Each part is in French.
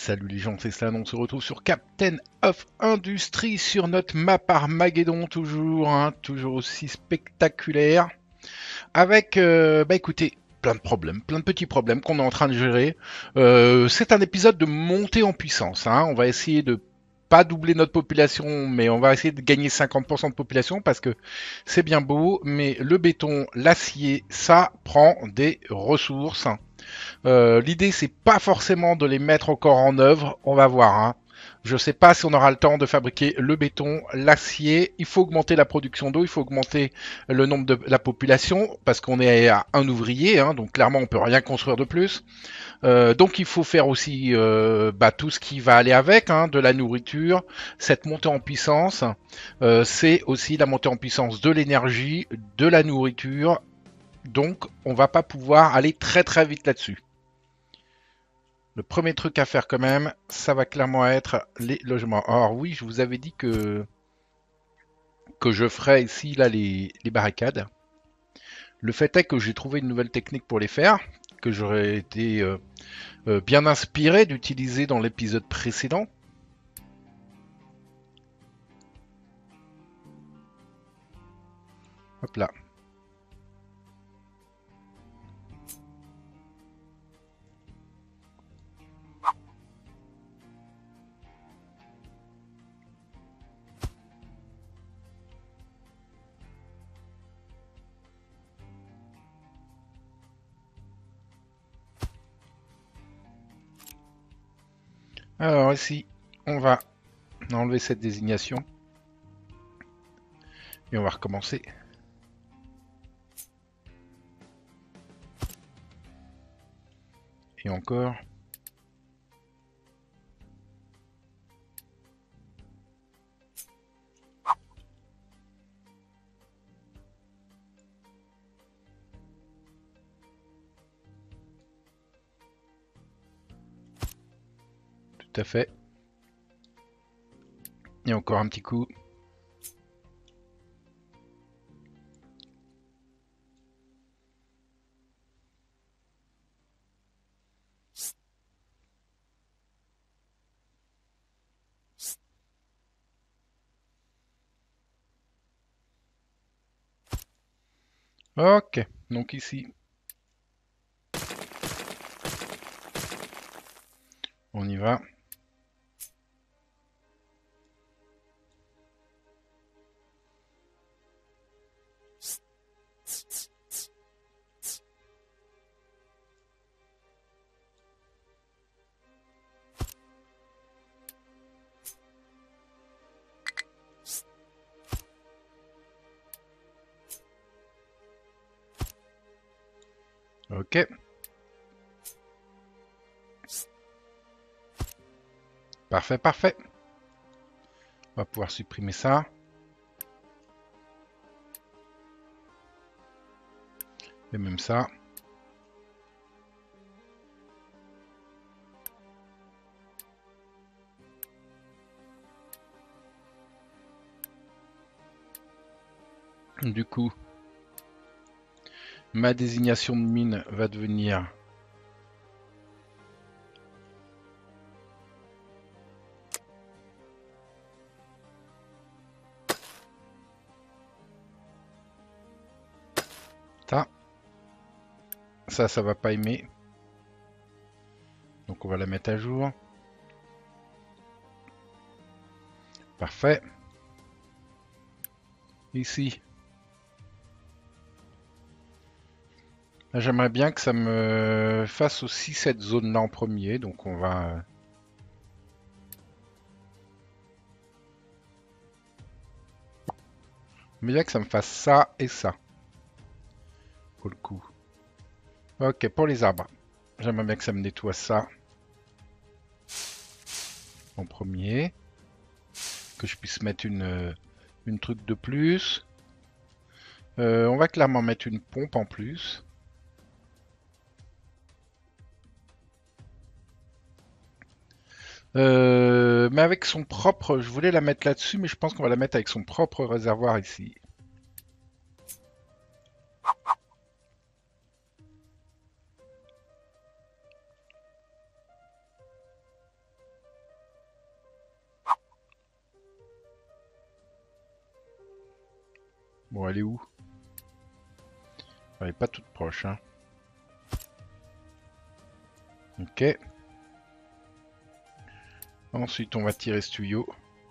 Salut les gens, c'est Slan, on se retrouve sur Captain of Industry sur notre map Armageddon toujours, hein, toujours aussi spectaculaire. Avec, écoutez, plein de petits problèmes qu'on est en train de gérer. C'est un épisode de montée en puissance, hein. On va essayer de pas doubler notre population, mais on va essayer de gagner 50% de population parce que c'est bien beau, mais le béton, l'acier, ça prend des ressources. L'idée, c'est pas forcément de les mettre encore en œuvre. On va voir, hein. Je sais pas si on aura le temps de fabriquer le béton, l'acier. Il faut augmenter la production d'eau, il faut augmenter le nombre de la population parce qu'on est à un ouvrier, hein, donc clairement on peut rien construire de plus. Donc il faut faire aussi tout ce qui va aller avec, hein, de la nourriture, cette montée en puissance. C'est aussi la montée en puissance de l'énergie, de la nourriture. Donc on va pas pouvoir aller très très vite là-dessus. Le premier truc à faire quand même, ça va clairement être les logements. Alors oui, je vous avais dit que je ferais ici là les barricades. Le fait est que j'ai trouvé une nouvelle technique pour les faire, que j'aurais été bien inspiré d'utiliser dans l'épisode précédent. Hop là. Alors ici, on va enlever cette désignation et on va recommencer. Et encore. Tout à fait. Et encore un petit coup. Ok, donc ici, on y va. Ok. Parfait, parfait. On va pouvoir supprimer ça. Et même ça. Du coup, ma désignation de mine va devenir ça. Ça va pas aimer. Donc on va la mettre à jour. Parfait. Ici. J'aimerais bien que ça me fasse aussi cette zone-là en premier. Donc on va... Mais bien que ça me fasse ça et ça. Pour le coup. Ok, pour les arbres. J'aimerais bien que ça me nettoie ça. En premier. Que je puisse mettre une truc de plus. On va clairement mettre une pompe en plus. Mais avec son propre, je voulais la mettre là-dessus, mais je pense qu'on va la mettre avec son propre réservoir ici. Bon, elle est où? Elle est pas toute proche, hein. Ok. Ensuite, on va tirer ce tuyau.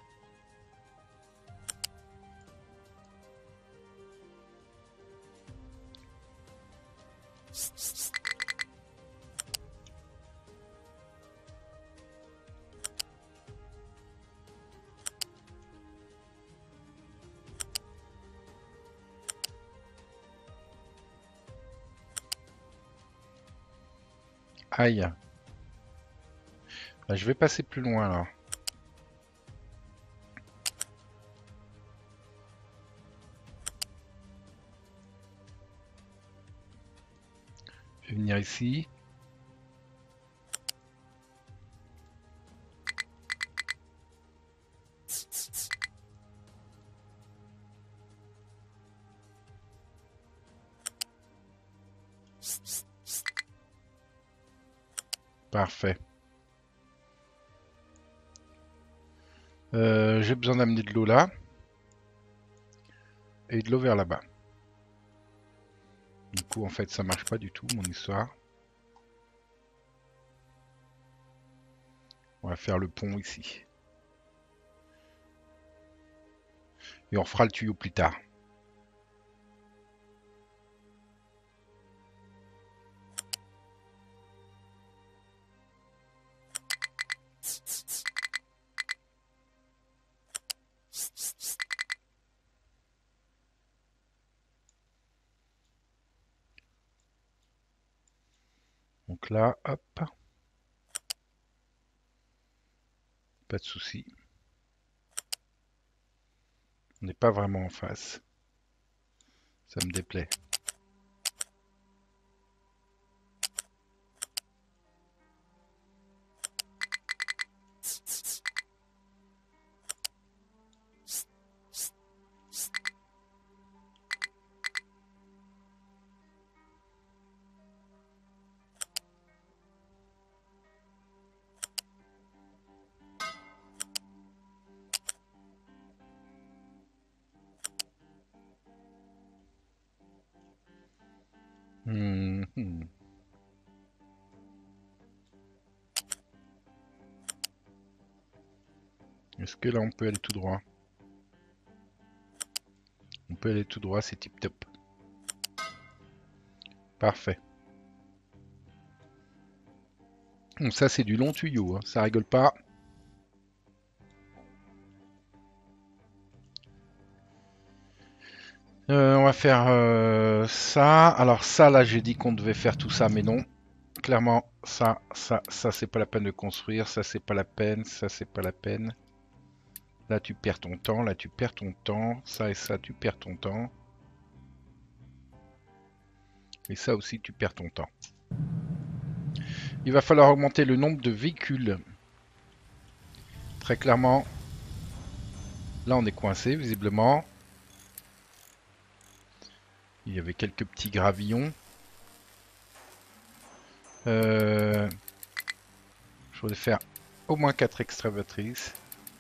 Aïe. Bah, je vais passer plus loin là. Je vais venir ici. Parfait. J'ai besoin d'amener de l'eau là. Et de l'eau vers là-bas. Du coup, en fait, ça marche pas du tout, mon histoire. On va faire le pont ici. Et on fera le tuyau plus tard. Donc là, hop. Pas de souci. On n'est pas vraiment en face. Ça me déplaît. Mhm. Est-ce que là on peut aller tout droit? On peut aller tout droit, c'est tip top. Parfait. Donc ça c'est du long tuyau, hein. Ça rigole pas. On va faire ça. Alors ça là j'ai dit qu'on devait faire tout ça, mais non. Clairement ça c'est pas la peine de construire. Ça c'est pas la peine, ça c'est pas la peine. Là tu perds ton temps, là tu perds ton temps. Ça et ça tu perds ton temps. Et ça aussi tu perds ton temps. Il va falloir augmenter le nombre de véhicules. Très clairement. Là on est coincé visiblement. Il y avait quelques petits gravillons. Je voudrais faire au moins 4 excavatrices.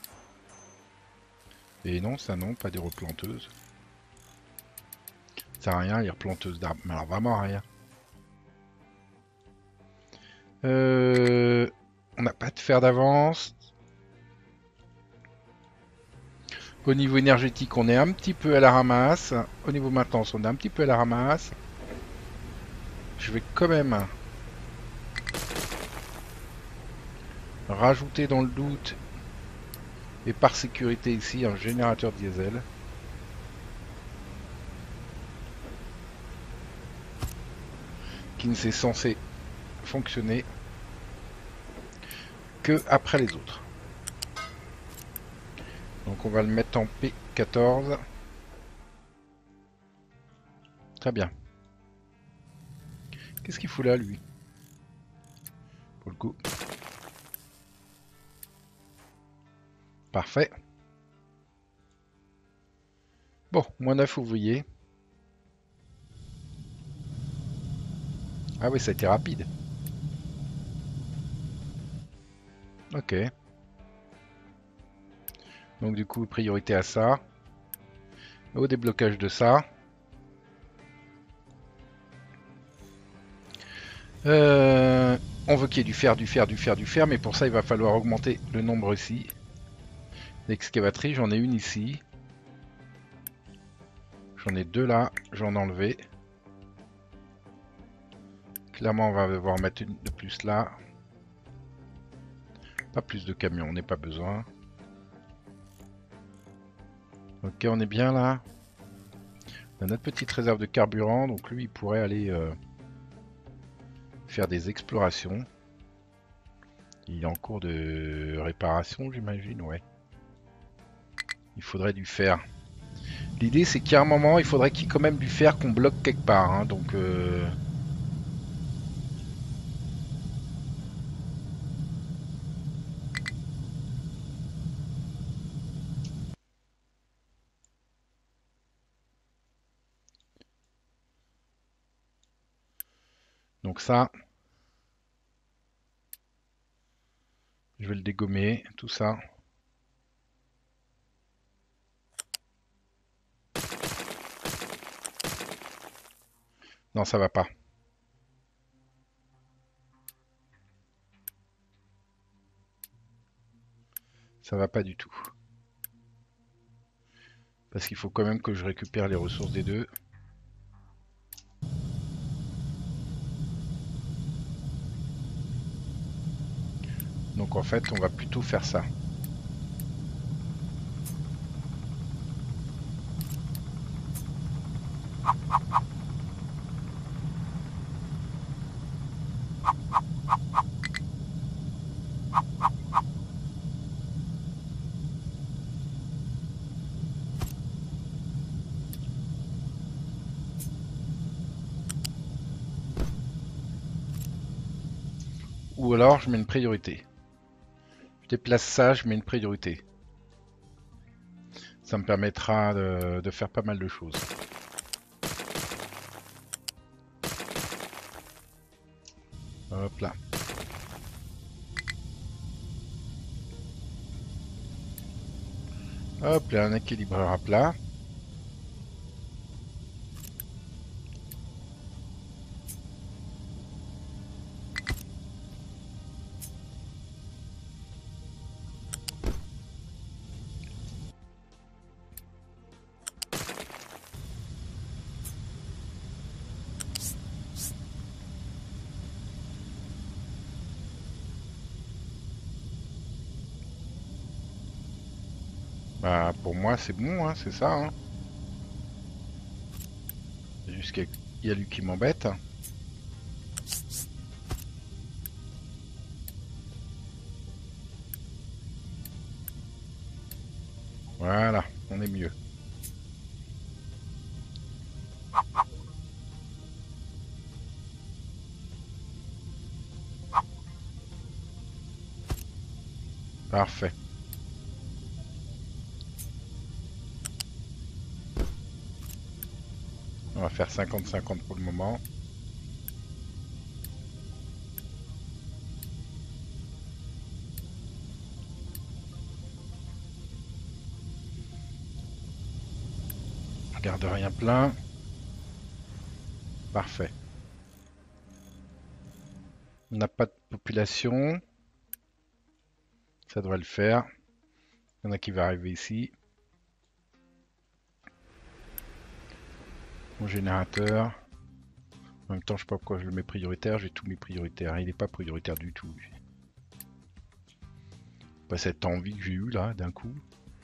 Et non, ça non, pas des replanteuses. Ça sert à rien, les replanteuses d'arbres. Mais alors vraiment rien. On n'a pas de fer d'avance. Au niveau énergétique, on est un petit peu à la ramasse. Au niveau maintenance, on est un petit peu à la ramasse. Je vais quand même rajouter dans le doute et par sécurité ici un générateur diesel. Qui ne s'est censé fonctionner que après les autres. Donc on va le mettre en P14. Très bien. Qu'est-ce qu'il fout là, lui? Pour le coup. Parfait. Bon, moins 9 ouvriers. Ah oui, ça a été rapide. Ok. Donc du coup, priorité à ça. au déblocage de ça. On veut qu'il y ait du fer, du fer, du fer, du fer, mais pour ça il va falloir augmenter le nombre ici. L'excavatrice, j'en ai une ici. J'en ai deux là, j'en ai enlevé. Clairement on va devoir mettre une de plus là. Pas plus de camions, on n'a pas besoin. Ok, on est bien là. On a notre petite réserve de carburant, donc lui il pourrait aller faire des explorations. Il est en cours de réparation, j'imagine, ouais. Il faudrait du fer. L'idée c'est qu'à un moment il faudrait qu'il y ait quand même du fer qu'on bloque quelque part, hein, donc ça, je vais le dégommer, tout ça. Non, ça va pas. Ça va pas du tout. Parce qu'il faut quand même que je récupère les ressources des deux. Donc en fait, on va plutôt faire ça. Ou alors, je mets une priorité. Je déplace ça, je mets une priorité. Ça me permettra de faire pas mal de choses. Hop là. Hop là, un équilibreur à plat. Bah, pour moi, c'est bon, hein, c'est ça. Hein. C'est juste qu'il y a lui qui m'embête. Voilà, on est mieux. Parfait. On va faire 50-50 pour le moment. On garde rien plein. Parfait. On n'a pas de population. Ça devrait le faire. Il y en a qui va arriver ici. Mon générateur. En même temps, je sais pas pourquoi je le mets prioritaire. J'ai tous mes prioritaires. Il n'est pas prioritaire du tout. Pas cette envie que j'ai eue là d'un coup.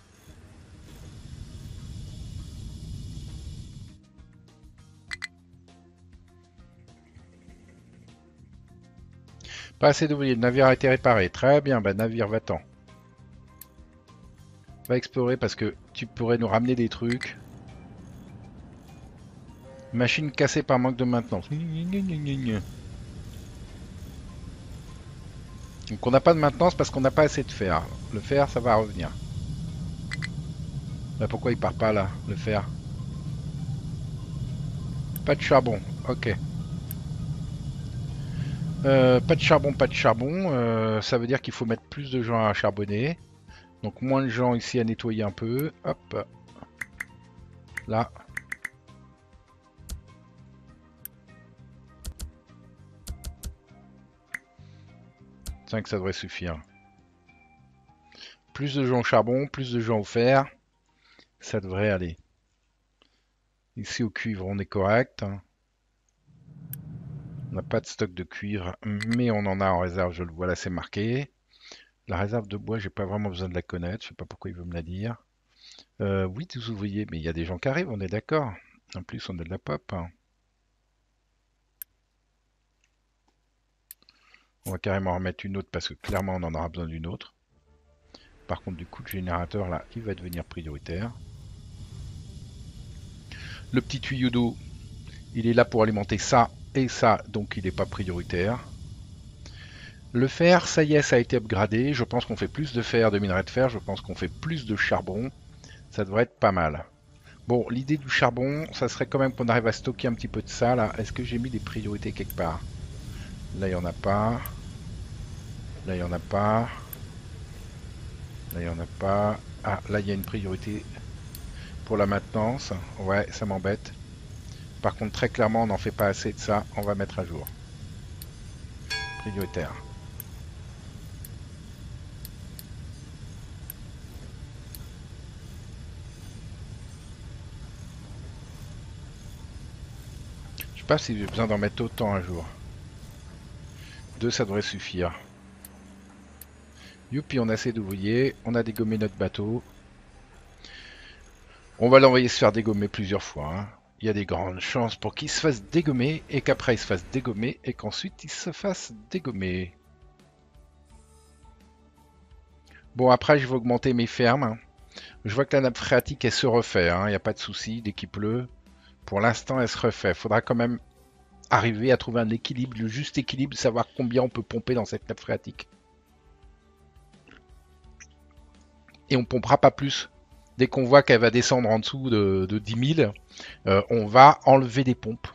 Pas assez d'ouvriers. Le navire a été réparé. Très bien. Bah, navire, va-t'en. Va explorer parce que tu pourrais nous ramener des trucs. Machine cassée par manque de maintenance. Donc on n'a pas de maintenance parce qu'on n'a pas assez de fer. Le fer, ça va revenir. Bah pourquoi il part pas là, le fer? Pas de charbon, ok. Pas de charbon, pas de charbon. Ça veut dire qu'il faut mettre plus de gens à charbonner. Donc moins de gens ici à nettoyer un peu. Hop. Là. Que ça devrait suffire. Plus de gens au charbon, plus de gens au fer. Ça devrait aller. Ici au cuivre, on est correct. On n'a pas de stock de cuivre, mais on en a en réserve, je le vois là, c'est marqué. La réserve de bois, j'ai pas vraiment besoin de la connaître, je sais pas pourquoi il veut me la dire. Oui, 12 ouvriers, mais il y a des gens qui arrivent, on est d'accord. En plus, on a de la pop. On va carrément en remettre une autre parce que clairement on en aura besoin d'une autre. Par contre, du coup, le générateur là, il va devenir prioritaire. Le petit tuyau d'eau, il est là pour alimenter ça et ça, donc il n'est pas prioritaire. Le fer, ça y est, ça a été upgradé. Je pense qu'on fait plus de fer, de minerai de fer. Je pense qu'on fait plus de charbon. Ça devrait être pas mal. Bon, l'idée du charbon, ça serait quand même qu'on arrive à stocker un petit peu de ça là. Est-ce que j'ai mis des priorités quelque part? Là, il n'y en a pas. Là, il n'y en a pas. Là, il n'y en a pas. Ah, là, il y a une priorité pour la maintenance. Ouais, ça m'embête. Par contre, très clairement, on n'en fait pas assez de ça. On va mettre à jour. Prioritaire. Je sais pas si j'ai besoin d'en mettre autant à jour. 2, ça devrait suffire. Youpi, on a assez d'ouvriers. On a dégommé notre bateau. On va l'envoyer se faire dégommer plusieurs fois. Hein. Il y a des grandes chances pour qu'il se fasse dégommer et qu'après il se fasse dégommer et qu'ensuite il se fasse dégommer. Bon, après, je vais augmenter mes fermes. Je vois que la nappe phréatique, elle se refait. Il n'y a pas de souci dès qu'il pleut. Pour l'instant, elle se refait. Il faudra quand même arriver à trouver un équilibre, le juste équilibre, savoir combien on peut pomper dans cette nappe phréatique. Et on pompera pas plus. Dès qu'on voit qu'elle va descendre en dessous de 10 000, on va enlever des pompes.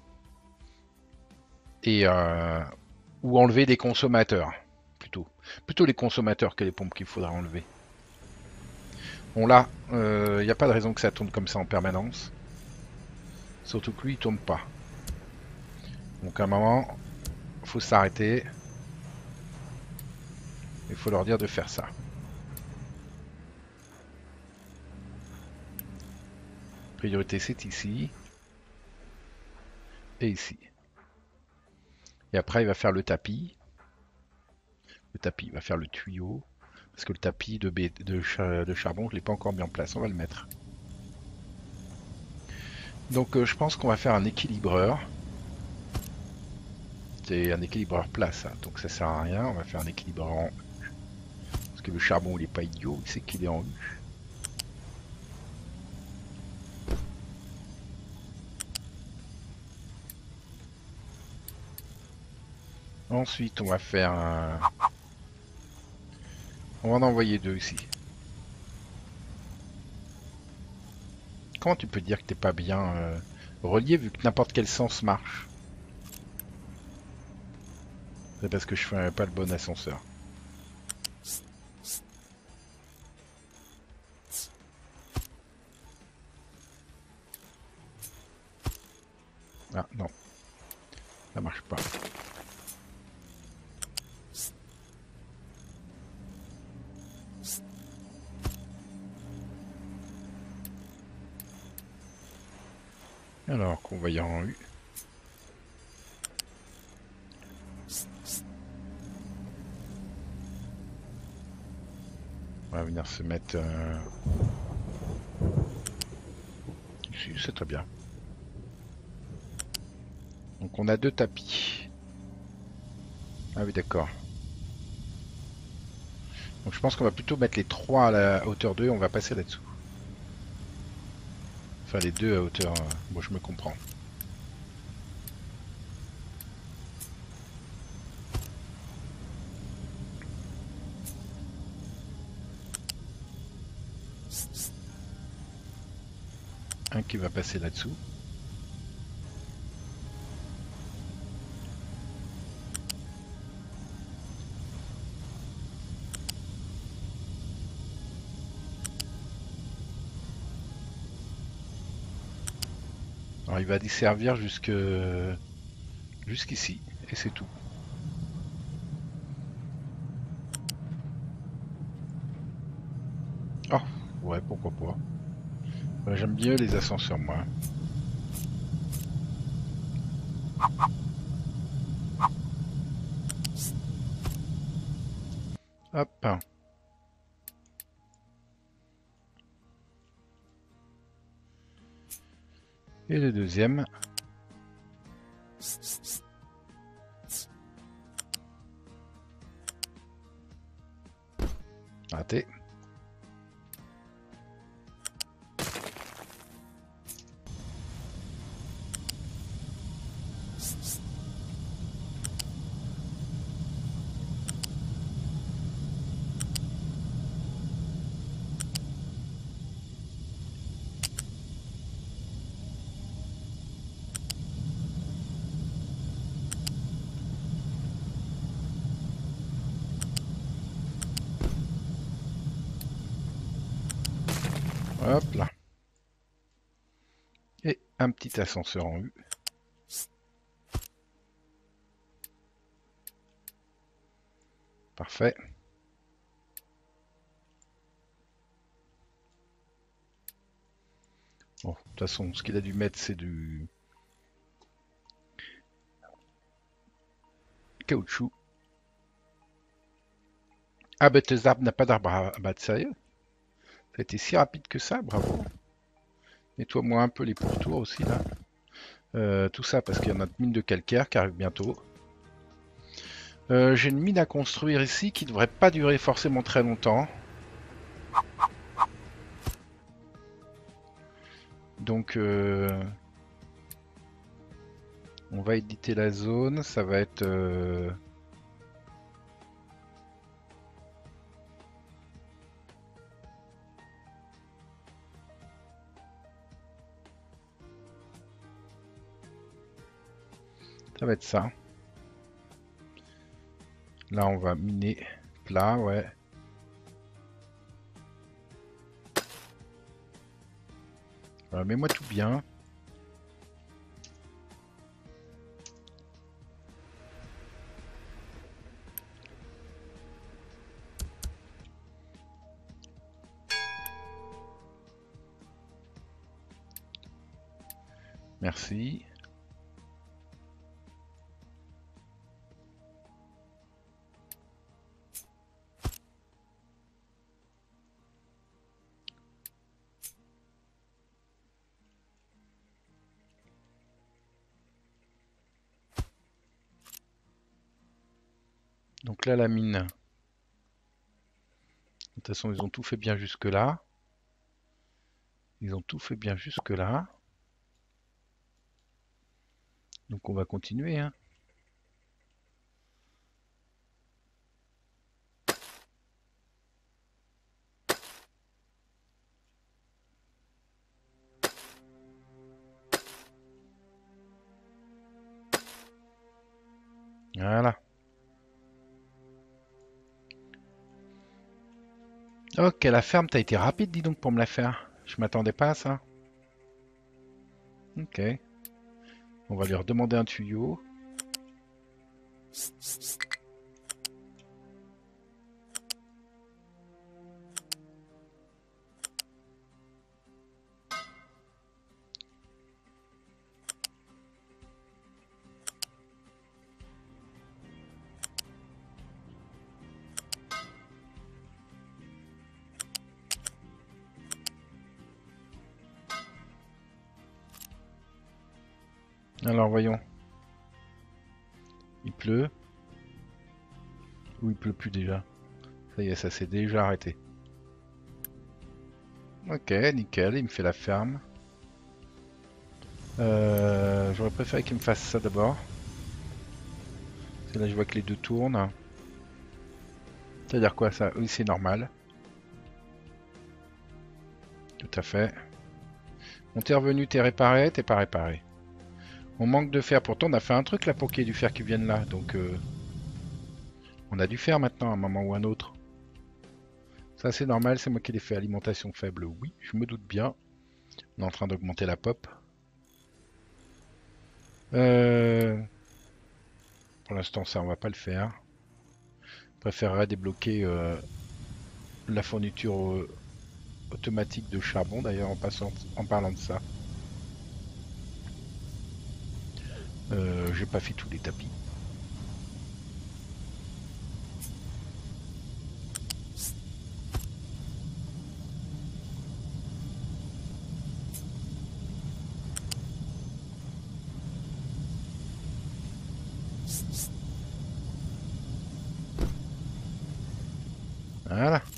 Et, ou enlever des consommateurs, plutôt. Plutôt les consommateurs que les pompes qu'il faudra enlever. Bon là, il n'y a pas de raison que ça tourne comme ça en permanence. Surtout que lui, il tourne pas. Donc à un moment, il faut s'arrêter. Il faut leur dire de faire ça. Priorité, c'est ici. Et ici. Et après, il va faire le tapis. Le tapis, il va faire le tuyau. Parce que le tapis de charbon, je ne l'ai pas encore mis en place. On va le mettre. Donc je pense qu'on va faire un équilibreur. C'est un équilibreur plat ça, donc ça sert à rien. On va faire un équilibreur en U. Parce que le charbon il est pas idiot, il sait qu'il est en U. Ensuite on va faire un... On va en envoyer 2 ici. Comment tu peux dire que t'es pas bien relié vu que n'importe quel sens marche? C'est parce que je fais pas le bon ascenseur. Ah non, ça marche pas. Alors qu'on va y en U. On va venir se mettre ici, c'est très bien. Donc on a 2 tapis. Ah oui d'accord. Donc je pense qu'on va plutôt mettre les 3 à la hauteur 2 et on va passer là-dessous. Enfin les 2 à hauteur... Bon je me comprends. Un qui va passer là-dessous. Alors, il va desservir jusqu'ici, et c'est tout. Oh, ouais, pourquoi pas. Ouais, j'aime bien les ascenseurs, moi. Hop. Et le deuxième. Raté. Hop là. Et un petit ascenseur en U. Parfait. Bon, de toute façon, ce qu'il a dû mettre, c'est du caoutchouc. Ah, bah, tes arbres n'a pas d'arbre à abattre, sérieux? Ça a été si rapide que ça, bravo. Nettoie-moi un peu les pourtours aussi, là. Tout ça parce qu'il y a notre mine de calcaire qui arrive bientôt. J'ai une mine à construire ici qui devrait pas durer forcément très longtemps. Donc, on va éditer la zone. Ça va être... ça va être ça. Là, on va miner plat, ouais. Voilà, mets-moi tout bien. Merci. Donc là, la mine. De toute façon, ils ont tout fait bien jusque-là. Ils ont tout fait bien jusque-là. Donc on va continuer, hein. Voilà. Ok, la ferme, t'as été rapide, dis donc, pour me la faire. Je m'attendais pas à ça. Ok. On va lui redemander un tuyau. Alors, voyons. Il pleut. Ou il pleut plus déjà. Ça y est, ça s'est déjà arrêté. Ok, nickel, il me fait la ferme. J'aurais préféré qu'il me fasse ça d'abord. Parce que là, je vois que les deux tournent. C'est-à-dire quoi ça? Oui, c'est normal. Tout à fait. On t'est revenu, t'es réparé, t'es pas réparé. On manque de fer. Pourtant, on a fait un truc là pour qu'il y ait du fer qui vienne là. Donc, on a du fer maintenant à un moment ou un autre. Ça, c'est normal. C'est moi qui l'ai fait. Alimentation faible. Oui, je me doute bien. On est en train d'augmenter la pop. Euh, pour l'instant, ça, on va pas le faire. Je préférerais débloquer la fourniture automatique de charbon, d'ailleurs, en parlant de ça. J'ai pas fait tous les tapis. Voilà.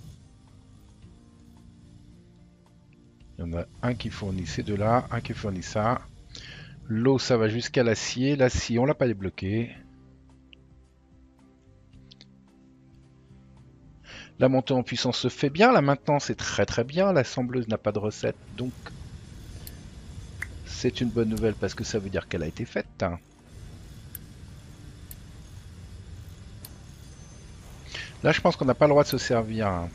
Il y en a un qui fournit ces deux-là, un qui fournit ça. L'eau, ça va jusqu'à l'acier. L'acier, on l'a pas débloqué. La montée en puissance se fait bien. La maintenance c'est très très bien. L'assembleuse n'a pas de recette. Donc, c'est une bonne nouvelle parce que ça veut dire qu'elle a été faite. Là, je pense qu'on n'a pas le droit de se servir.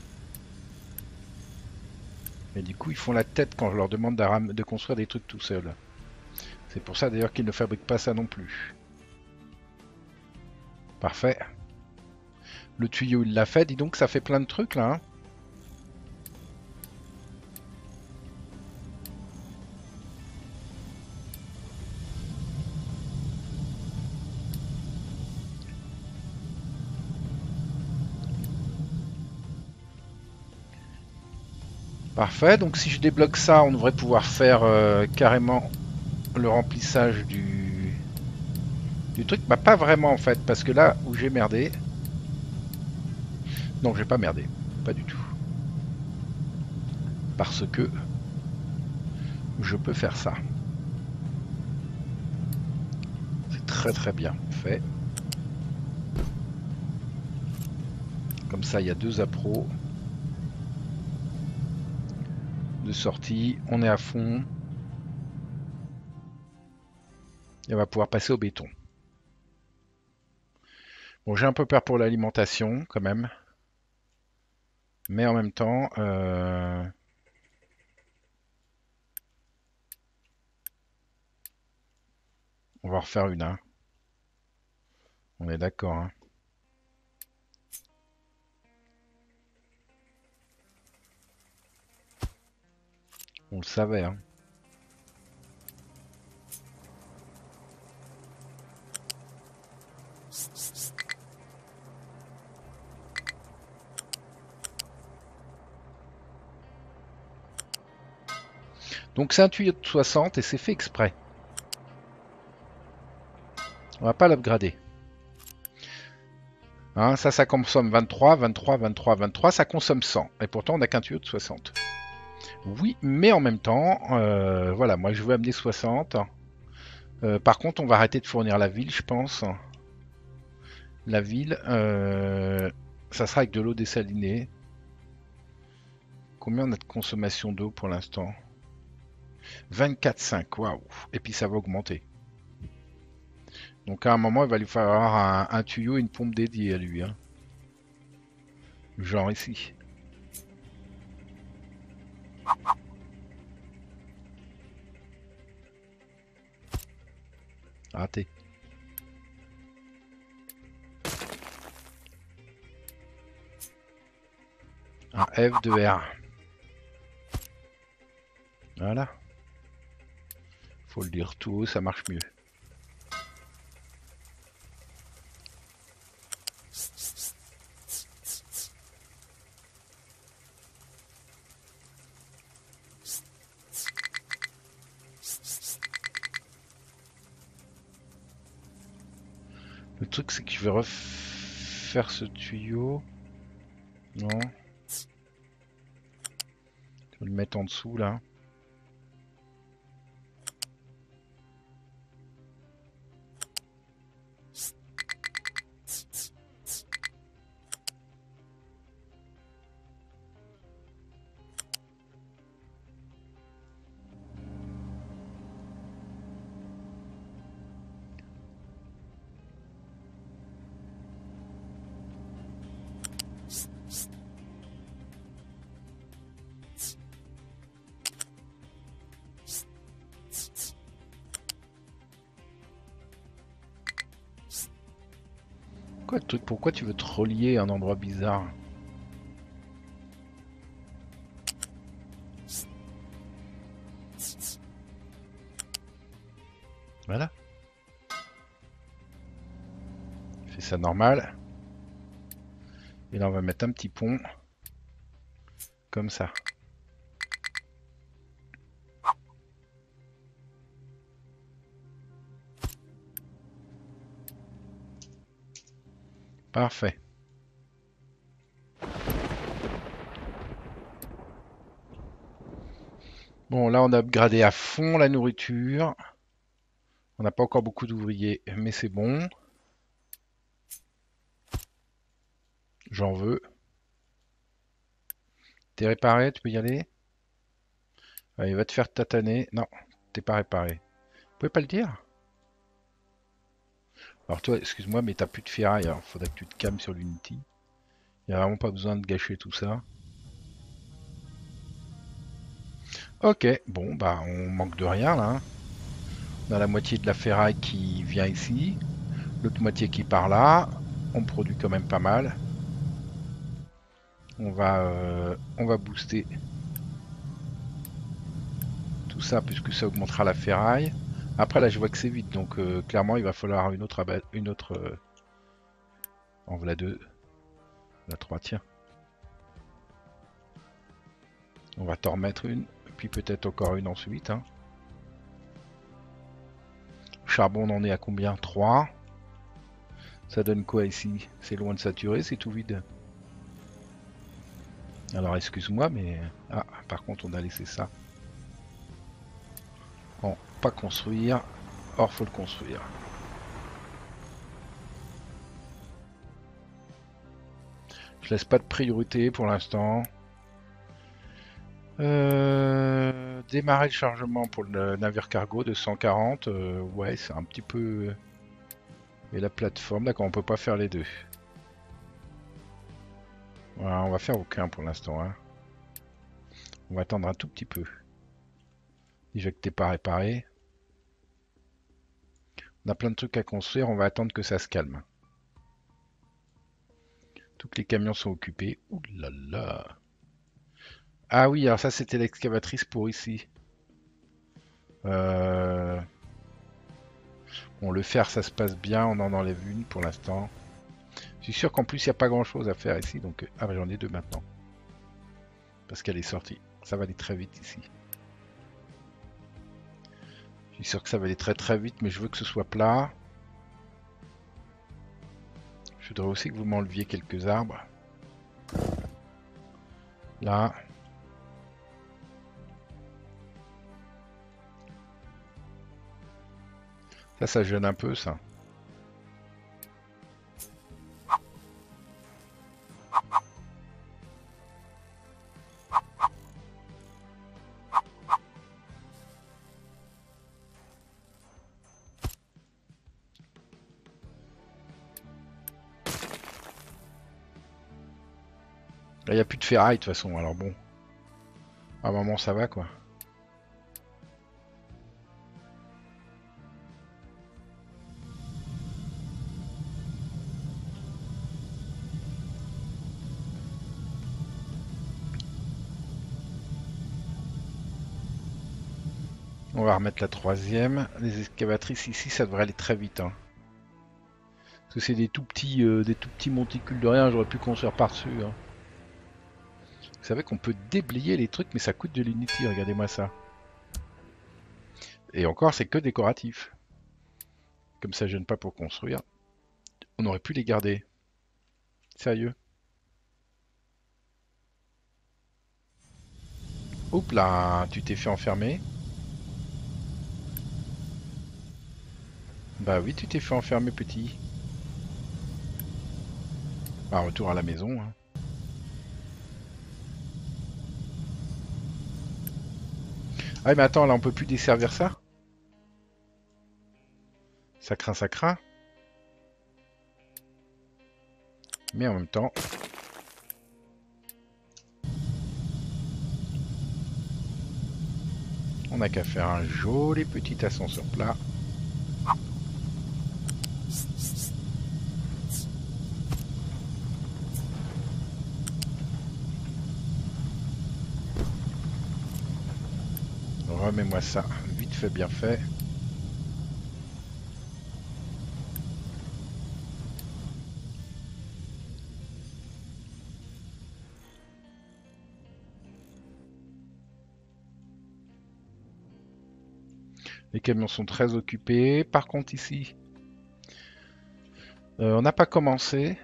Mais du coup, ils font la tête quand je leur demande de construire des trucs tout seuls. C'est pour ça d'ailleurs qu'ils ne fabriquent pas ça non plus. Parfait. Le tuyau, il l'a fait. Dis donc, ça fait plein de trucs là. Parfait. Donc si je débloque ça, on devrait pouvoir faire carrément le remplissage du truc. Bah pas vraiment en fait, parce que là où j'ai merdé... Non, j'ai pas merdé. Pas du tout. Parce que je peux faire ça. C'est très très bien fait. Comme ça, il y a deux appros de sortie. On est à fond. Et on va pouvoir passer au béton. Bon, j'ai un peu peur pour l'alimentation quand même. Mais en même temps... on va en refaire une. Hein. On est d'accord. Hein. On le savait. Hein. Donc c'est un tuyau de 60 et c'est fait exprès. On va pas l'upgrader. Hein, ça consomme 23, 23, 23, 23, ça consomme 100. Et pourtant, on n'a qu'un tuyau de 60. Oui, mais en même temps, voilà, moi je veux amener 60. Par contre, on va arrêter de fournir la ville, je pense. La ville, ça sera avec de l'eau dessalinée. Combien on a de consommation d'eau pour l'instant? 24,5, waouh. Et puis ça va augmenter. Donc à un moment, il va lui falloir un tuyau et une pompe dédiée à lui. Hein. Genre ici. Raté. Un F2R. Voilà. Faut le dire tout haut, ça marche mieux. Le truc, c'est que je vais refaire ce tuyau. Non. Je vais le mettre en dessous, là. quoi le truc? Pourquoi tu veux te relier à un endroit bizarre? Voilà. Fais ça normal. Et là on va mettre un petit pont. Comme ça. Parfait. Bon, là, on a upgradé à fond la nourriture. On n'a pas encore beaucoup d'ouvriers, mais c'est bon. J'en veux. T'es réparé, tu peux y aller? Allez, va te faire tataner. Non, t'es pas réparé. Vous pouvez pas le dire? Alors toi, excuse-moi, mais t'as plus de ferraille, alors faudra que tu te calmes sur l'Unity. Il n'y a vraiment pas besoin de gâcher tout ça. Ok, bon, bah on manque de rien là, hein. On a la moitié de la ferraille qui vient ici, l'autre moitié qui part là. On produit quand même pas mal. On va booster tout ça puisque ça augmentera la ferraille. Après là je vois que c'est vide donc clairement il va falloir une autre en voilà deux, la 3 tiens. On va t'en remettre une, puis peut-être encore une ensuite, hein. Charbon on en est à combien? 3. Ça donne quoi ici? C'est loin de saturer, c'est tout vide. Alors excuse-moi mais... Ah par contre on a laissé ça. Bon, pas construire. Or faut le construire. Je laisse pas de priorité pour l'instant. Démarrer le chargement pour le navire cargo de 140. Ouais, c'est un petit peu... Et la plateforme, d'accord, on peut pas faire les deux. Voilà, on va faire aucun pour l'instant, hein. On va attendre un tout petit peu. Déjà que t'es pas réparé. On a plein de trucs à construire, on va attendre que ça se calme. Tous les camions sont occupés. Ouh là là. Ah oui, alors ça c'était l'excavatrice pour ici. Bon, le fer ça se passe bien, on en enlève une pour l'instant. Je suis sûr qu'en plus il n'y a pas grand chose à faire ici, donc... Ah bah j'en ai deux maintenant. Parce qu'elle est sortie. Ça va aller très vite ici. Je suis sûr que ça va aller très très vite, mais je veux que ce soit plat. Je voudrais aussi que vous m'enleviez quelques arbres. Là. Ça gêne un peu ça. Là, il n'y a plus de ferraille de toute façon, alors bon. À un moment, ça va quoi. On va remettre la troisième. Les excavatrices ici, ça devrait aller très vite, hein. Parce que c'est des tout petits monticules de rien, j'aurais pu construire par-dessus, hein. Vous savez qu'on peut déblayer les trucs, mais ça coûte de l'unity, regardez-moi ça. Et encore, c'est que décoratif. Comme ça gêne pas pour construire. On aurait pu les garder. Sérieux. Oups là, tu t'es fait enfermer. Bah oui, tu t'es fait enfermer, petit. Bah, retour à la maison, hein. Ah mais attends, là on peut plus desservir ça? Ça craint, ça craint. Mais en même temps... On n'a qu'à faire un joli petit ascenseur plat. Remets-moi ça, vite fait, bien fait. Les camions sont très occupés. Par contre ici, on n'a pas commencé.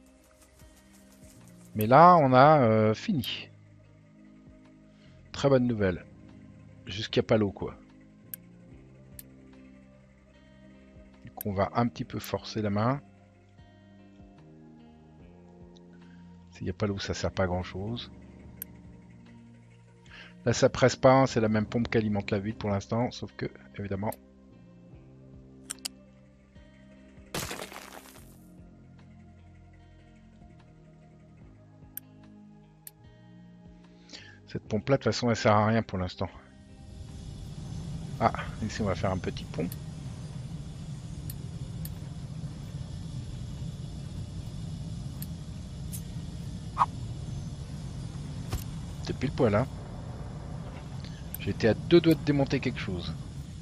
Mais là, on a fini. Très bonne nouvelle. Jusqu'à pas l'eau, quoi. Donc on va un petit peu forcer la main. S'il n'y a pas l'eau, ça sert pas à grand chose. Là, ça presse pas. Hein, c'est la même pompe qui alimente la ville pour l'instant. Sauf que, évidemment... Cette pompe-là, de toute façon, elle sert à rien pour l'instant. Ah, ici, on va faire un petit pont. C'est pile poil, hein. J'étais à 2 doigts de démonter quelque chose.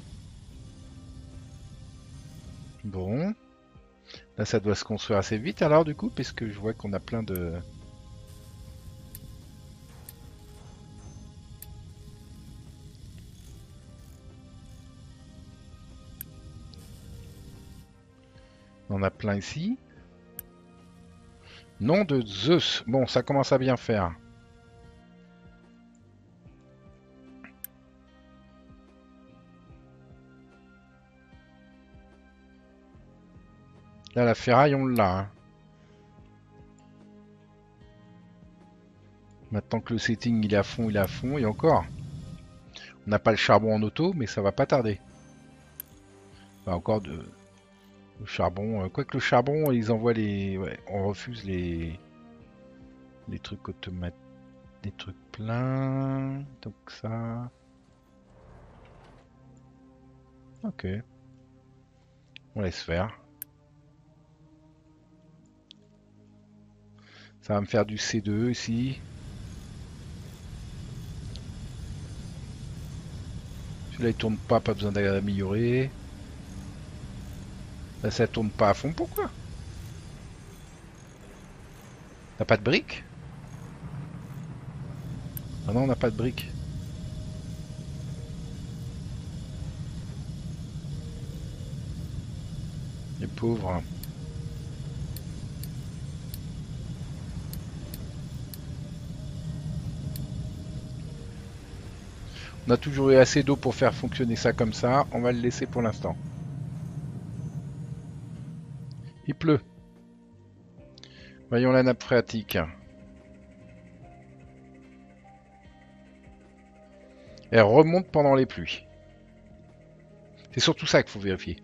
Bon. Là, ça doit se construire assez vite, alors, du coup, puisque je vois qu'on a plein de... On en a plein ici. Nom de Zeus. Bon, ça commence à bien faire. Là, la ferraille, on l'a. Hein. Maintenant que le setting il est à fond, il est à fond. Et encore, on n'a pas le charbon en auto, mais ça va pas tarder. Enfin, encore de... Le charbon. Quoique le charbon, ils envoient les... Ouais, on refuse les trucs automatiques. Des trucs pleins. Donc ça... Ok. On laisse faire. Ça va me faire du C2 ici. Celui-là il tourne pas besoin d'améliorer. Là ça tourne pas à fond, pourquoi? T'as pas de briques? Ah non, on n'a pas de briques. Les pauvres. On a toujours eu assez d'eau pour faire fonctionner ça comme ça. On va le laisser pour l'instant. Il pleut. Voyons la nappe phréatique. Elle remonte pendant les pluies. C'est surtout ça qu'il faut vérifier.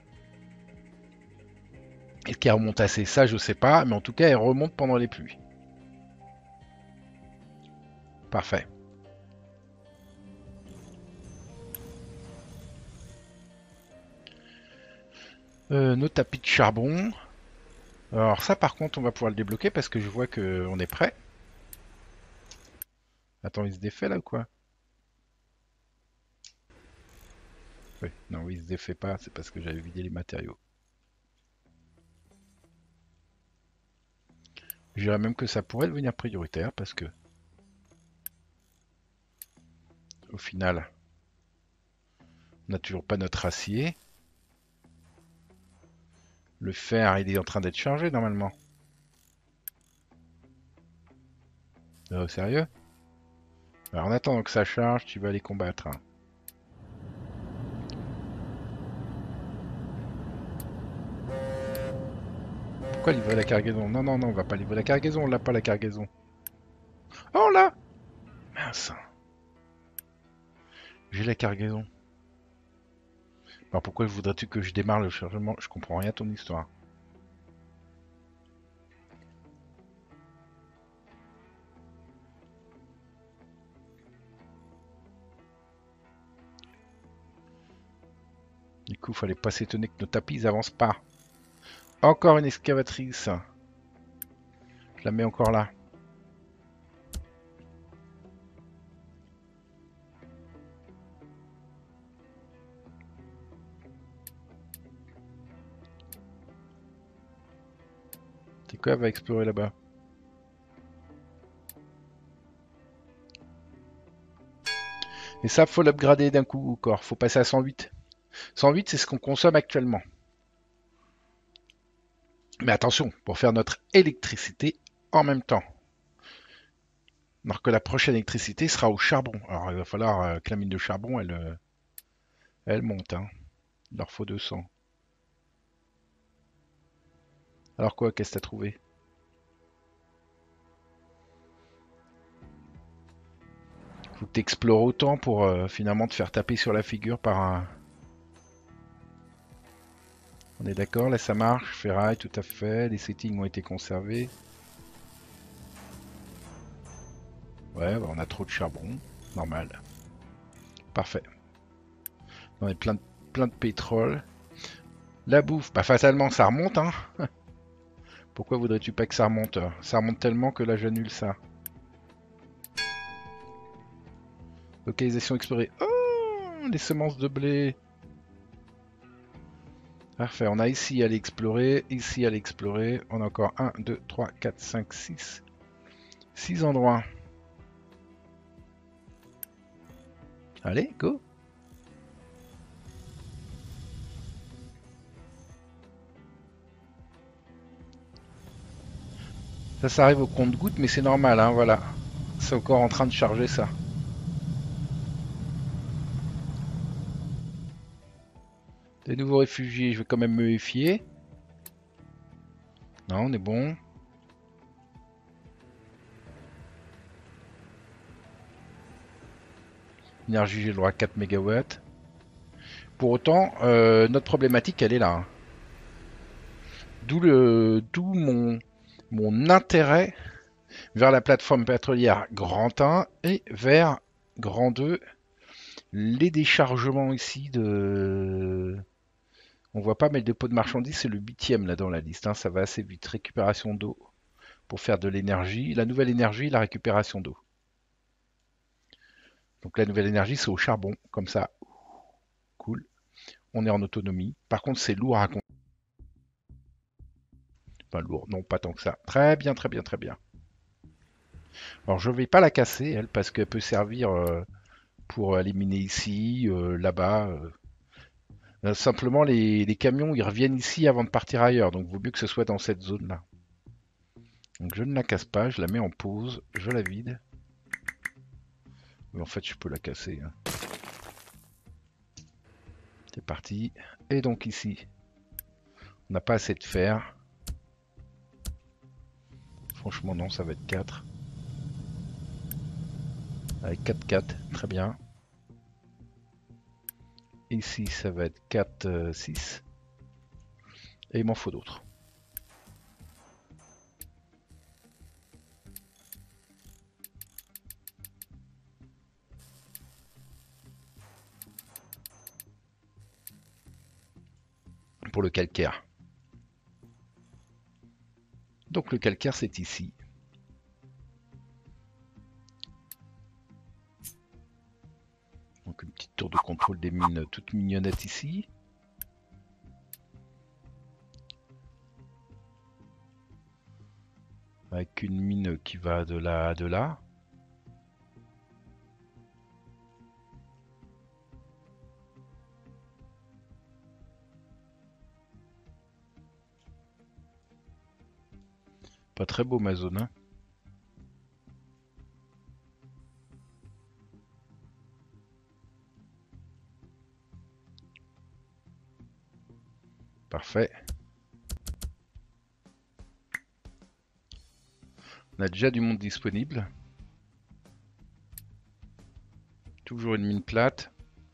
Est-ce qu'elle remonte assez? Ça, je sais pas. Mais en tout cas, elle remonte pendant les pluies. Parfait. Nos tapis de charbon. Alors ça, par contre, on va pouvoir le débloquer parce que je vois qu'on est prêt. Attends, il se défait là ou quoi? Oui, non, il se défait pas. C'est parce que j'avais vidé les matériaux. Je dirais même que ça pourrait devenir prioritaire parce que, au final, on n'a toujours pas notre acier. Le fer, il est en train d'être chargé normalement. Sérieux? Alors en attendant que ça charge, tu vas aller combattre. Hein. Pourquoi livrer la cargaison? Non, non, non, on va pas livrer la cargaison, on l'a pas la cargaison. Oh là! Mince. J'ai la cargaison. Alors pourquoi voudrais-tu que je démarre le chargement? Je comprends rien à ton histoire. Du coup, fallait pas s'étonner que nos tapis ils avancent pas. Encore une excavatrice. Je la mets encore là. C'est quoi, elle va explorer là-bas? Et ça, faut l'upgrader d'un coup encore. Faut passer à 108. 108, c'est ce qu'on consomme actuellement. Mais attention, pour faire notre électricité en même temps. Alors que la prochaine électricité sera au charbon. Alors il va falloir que la mine de charbon, elle monte. Hein. Il leur faut 200. Alors quoi, qu'est-ce que t'as trouvé? Faut que t'explores autant pour finalement te faire taper sur la figure par un... On est d'accord, là ça marche, ferraille tout à fait, les settings ont été conservés. Ouais, bah, on a trop de charbon, normal. Parfait. On est plein de pétrole. La bouffe, bah fatalement ça remonte, hein. Pourquoi voudrais-tu pas que ça remonte? Ça remonte tellement que là j'annule ça. Localisation explorée. Oh, les semences de blé. Parfait, on a ici à l'explorer, ici à l'explorer. On a encore 1, 2, 3, 4, 5, 6. 6 endroits. Allez, go. Ça arrive au compte-gouttes, mais c'est normal, hein, voilà. C'est encore en train de charger ça. Des nouveaux réfugiés, je vais quand même me méfier. Non, on est bon. Énergie, j'ai le droit à 4 MW. Pour autant, notre problématique, elle est là. Hein. D'où mon intérêt vers la plateforme pétrolière Grand 1 et vers Grand 2. Les déchargements ici de... On voit pas, mais le dépôt de marchandises, c'est le 8e là dans la liste. Hein, ça va assez vite. Récupération d'eau pour faire de l'énergie. La nouvelle énergie, la récupération d'eau. Donc la nouvelle énergie, c'est au charbon, comme ça. Cool. On est en autonomie. Par contre, c'est lourd à raconter. Enfin, lourd, non, pas tant que ça. Très bien, très bien, très bien. Alors, je ne vais pas la casser, elle, parce qu'elle peut servir pour éliminer ici, là-bas. Simplement, les camions, ils reviennent ici avant de partir ailleurs. Donc, il vaut mieux que ce soit dans cette zone-là. Donc, je ne la casse pas, je la mets en pause, je la vide. Mais en fait, je peux la casser. Hein. C'est parti. Et donc, ici, on n'a pas assez de fer. Franchement, non, ça va être 4. Avec 4, 4, très bien. Ici, ça va être 4, 6. Et il m'en faut d'autres. Pour le calcaire. Donc le calcaire, c'est ici. Donc une petite tour de contrôle des mines toute mignonnette ici. Avec une mine qui va de là à de là. Pas très beau ma zone. Hein. Parfait. On a déjà du monde disponible. Toujours une mine plate.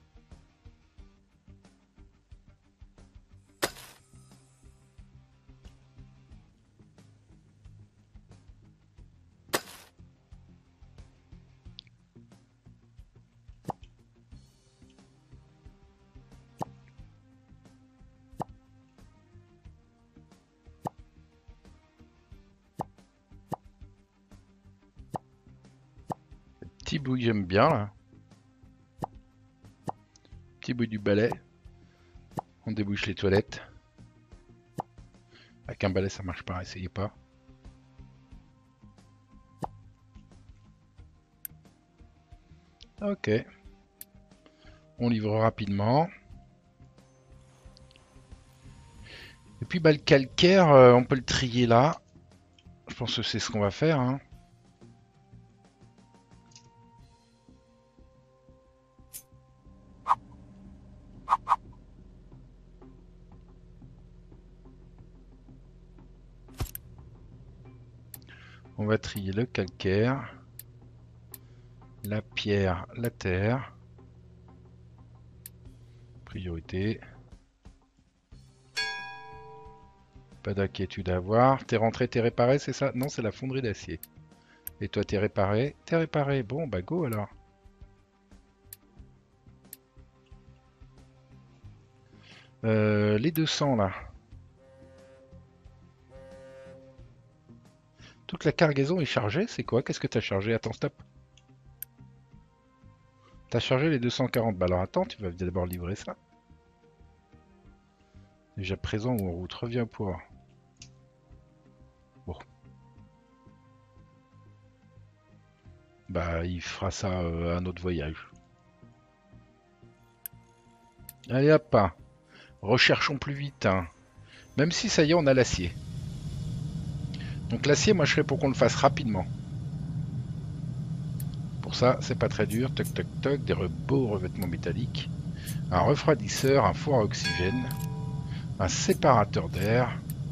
Petit bruit j'aime bien là. Petit bruit du balai. On débouche les toilettes. Avec un balai ça marche pas, essayez pas. Ok. On livre rapidement. Et puis bah, le calcaire, on peut le trier là. Je pense que c'est ce qu'on va faire. Hein. On va trier le calcaire, la pierre, la terre. Priorité. Pas d'inquiétude à avoir. T'es rentré, t'es réparé, c'est ça? Non, c'est la fonderie d'acier. Et toi, t'es réparé? T'es réparé. Bon, bah go alors. Les 200 là. Toute la cargaison est chargée, c'est quoi? Qu'est-ce que t'as chargé? Attends, stop. T'as chargé les 240. Bah alors attends, tu vas d'abord livrer ça. Déjà présent ou en route, reviens au poids. Bon. Bah il fera ça à un autre voyage. Allez hop, hein. Recherchons plus vite. Hein. Même si ça y est, on a l'acier. Donc l'acier, moi je serais pour qu'on le fasse rapidement. Pour ça, c'est pas très dur. Toc toc toc, des beaux revêtements métalliques. Un refroidisseur, un four à oxygène. Un séparateur d'air.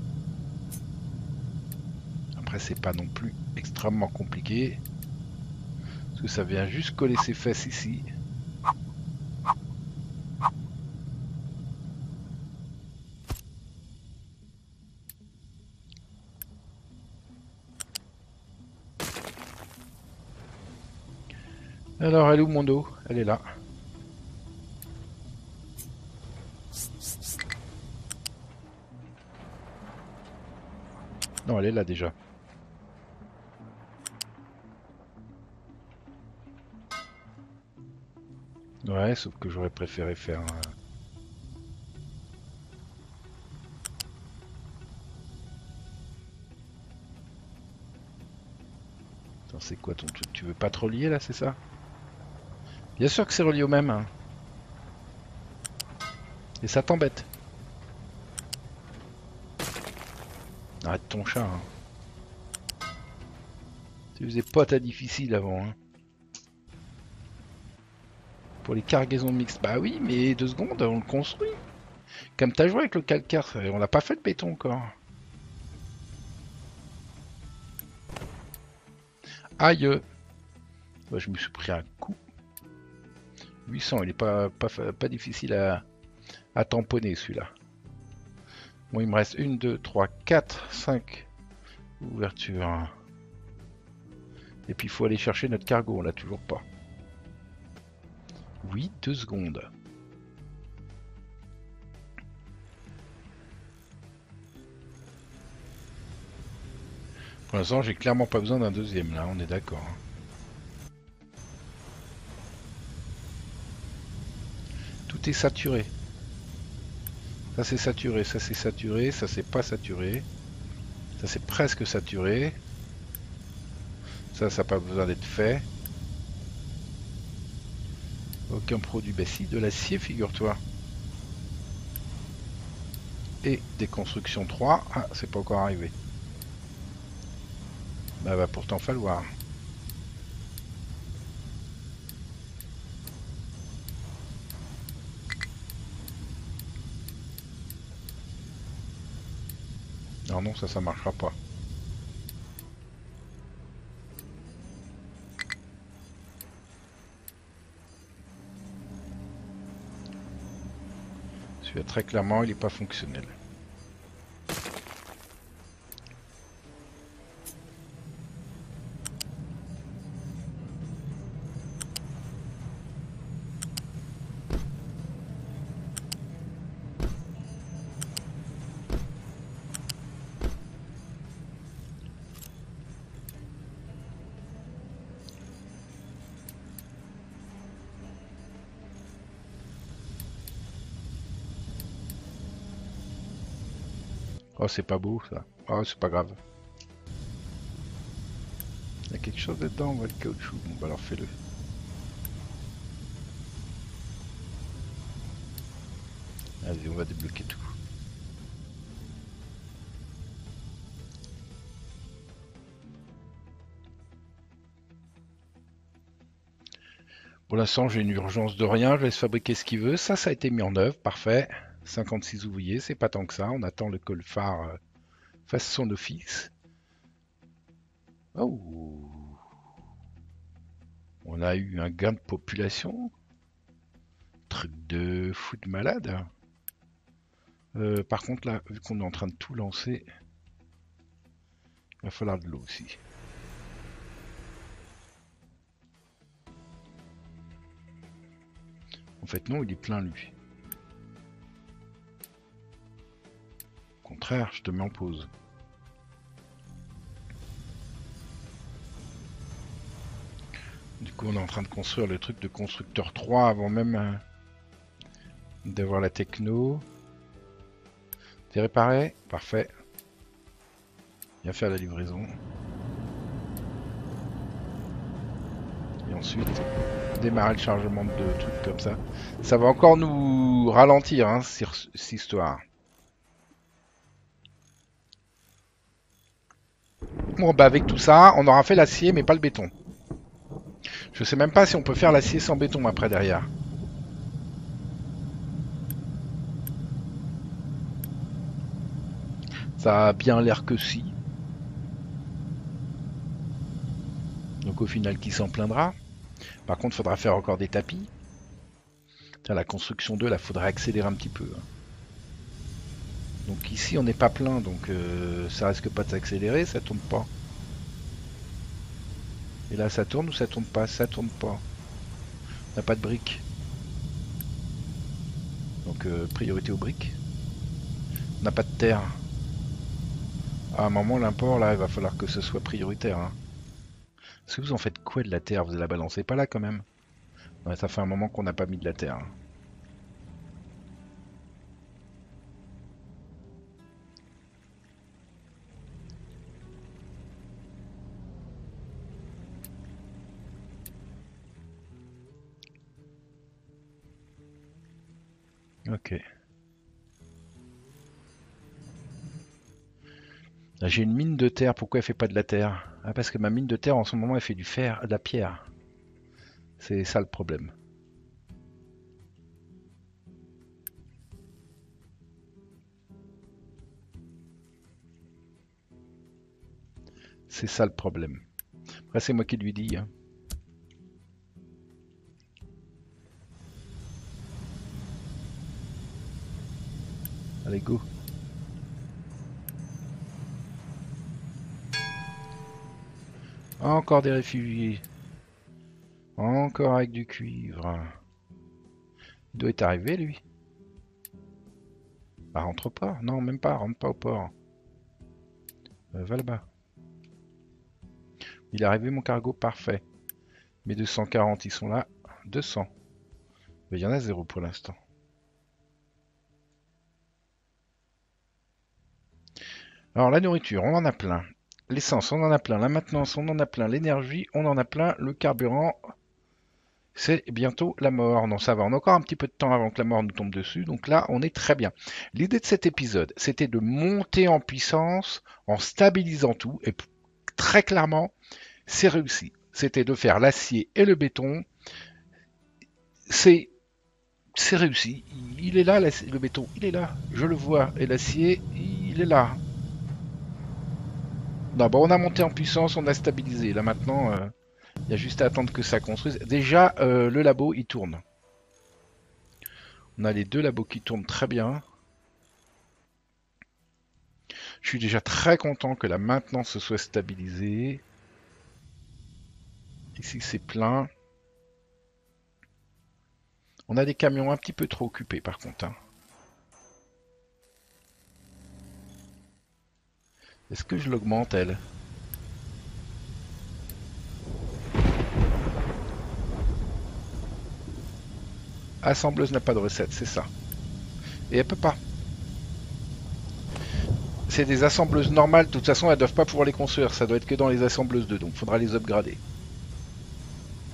Après, c'est pas non plus extrêmement compliqué. Parce que ça vient juste coller ses fesses ici. Alors, elle est où mon dos? Elle est là. Non, elle est là déjà. Ouais, sauf que j'aurais préféré faire... Attends, c'est quoi ton truc? Tu veux pas te relier là, c'est ça? Bien sûr que c'est relié au même. Hein. Et ça t'embête. Arrête ton chat. Hein. Tu faisais pas ta difficile avant. Hein. Pour les cargaisons mixtes. Bah oui, mais 2 secondes, on le construit. Comme t'as joué avec le calcaire, on n'a pas fait de béton encore. Aïe. Bah, je me suis pris un coup. 800, il est pas difficile à tamponner celui-là. Bon, il me reste 1, 2, 3, 4, 5 ouvertures. Et puis il faut aller chercher notre cargo, on l'a toujours pas. Oui, 2 secondes. Pour l'instant, j'ai clairement pas besoin d'un deuxième là, on est d'accord. Tout est saturé. Ça c'est saturé, ça c'est saturé, ça c'est pas saturé. Ça c'est presque saturé. Ça n'a pas besoin d'être fait. Aucun produit. Bah si, de l'acier, figure-toi. Et des constructions 3. Ah, c'est pas encore arrivé. Bah va pourtant falloir. Non, non, ça marchera pas. Celui-là, très clairement, il n'est pas fonctionnel. Oh, c'est pas beau ça. Oh, c'est pas grave. Il y a quelque chose dedans, on voit le caoutchouc. Bon, bah alors fais-le. Vas-y, on va débloquer tout. Pour l'instant, j'ai une urgence de rien. Je laisse fabriquer ce qu'il veut. Ça a été mis en œuvre. Parfait. 56 ouvriers, c'est pas tant que ça. On attend le colphare fasse son office. Oh, on a eu un gain de population. Truc de fou de malade. Par contre, là, vu qu'on est en train de tout lancer, il va falloir de l'eau aussi. En fait, non, il est plein, lui. Au contraire, je te mets en pause. Du coup, on est en train de construire le truc de constructeur 3 avant même d'avoir la techno. T'es réparé? Parfait. Viens faire la livraison. Et ensuite, démarrer le chargement de trucs comme ça. Ça va encore nous ralentir, hein, cette histoire. Bon, bah avec tout ça, on aura fait l'acier, mais pas le béton. Je sais même pas si on peut faire l'acier sans béton après derrière. Ça a bien l'air que si. Donc au final, qui s'en plaindra? Par contre, il faudra faire encore des tapis. La construction 2, là, faudrait accélérer un petit peu. Donc ici, on n'est pas plein, donc ça risque pas de s'accélérer, ça tourne pas. Et là, ça tourne ou ça tourne pas? Ça tourne pas. On n'a pas de briques. Donc priorité aux briques. On n'a pas de terre. À un moment, l'import, là, il va falloir que ce soit prioritaire. Hein. Est-ce que vous en faites quoi de la terre? Vous la balancez pas là quand même? Ouais, ça fait un moment qu'on n'a pas mis de la terre. Hein. Ok. Là, j'ai une mine de terre. Pourquoi elle fait pas de la terre? Ah, parce que ma mine de terre, en ce moment, elle fait du fer, de la pierre. C'est ça le problème. C'est ça le problème. Après, c'est moi qui lui dis. Hein. Allez, go. Encore des réfugiés. Encore avec du cuivre. Il doit être arrivé, lui. Bah, rentre pas. Non, même pas. Rentre pas au port. Va là-bas. Il est arrivé, mon cargo. Parfait. Mes 240, ils sont là. 200. Mais il y en a 0 pour l'instant. Alors, la nourriture, on en a plein. L'essence, on en a plein. La maintenance, on en a plein. L'énergie, on en a plein. Le carburant, c'est bientôt la mort. Non, ça va. On a encore un petit peu de temps avant que la mort nous tombe dessus. Donc là, on est très bien. L'idée de cet épisode, c'était de monter en puissance en stabilisant tout. Et très clairement, c'est réussi. C'était de faire l'acier et le béton. C'est réussi. Il est là, le béton. Il est là. Je le vois. Et l'acier, il est là. Non, bon, on a monté en puissance, on a stabilisé. Là maintenant, il y a juste à attendre que ça construise. Déjà, le labo, il tourne. On a les deux labos qui tournent très bien. Je suis déjà très content que la maintenance se soit stabilisée. Ici, c'est plein. On a des camions un petit peu trop occupés, par contre. Hein. Est-ce que je l'augmente, elle? Assembleuse n'a pas de recette, c'est ça. Et elle peut pas. C'est des assembleuses normales, de toute façon elles doivent pas pouvoir les construire, ça doit être que dans les assembleuses 2, donc il faudra les upgrader.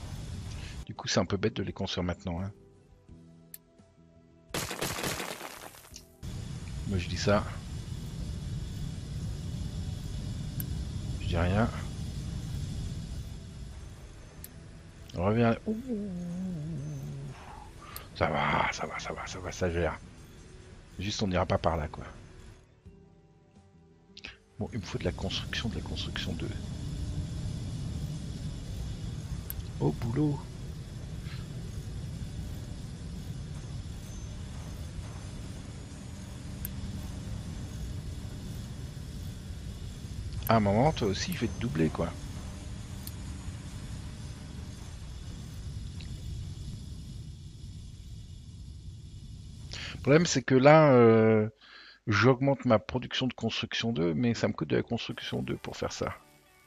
Du coup c'est un peu bête de les construire maintenant. Hein. Moi je dis ça. Je dis rien. On revient. Ouh. Ça va, ça va, ça va, ça va, ça gère. Juste on n'ira pas par là quoi. Bon, il me faut de la construction 2. Au boulot. À un moment, toi aussi, je vais te doubler quoi. Le problème, c'est que là, j'augmente ma production de construction 2, mais ça me coûte de la construction 2 pour faire ça.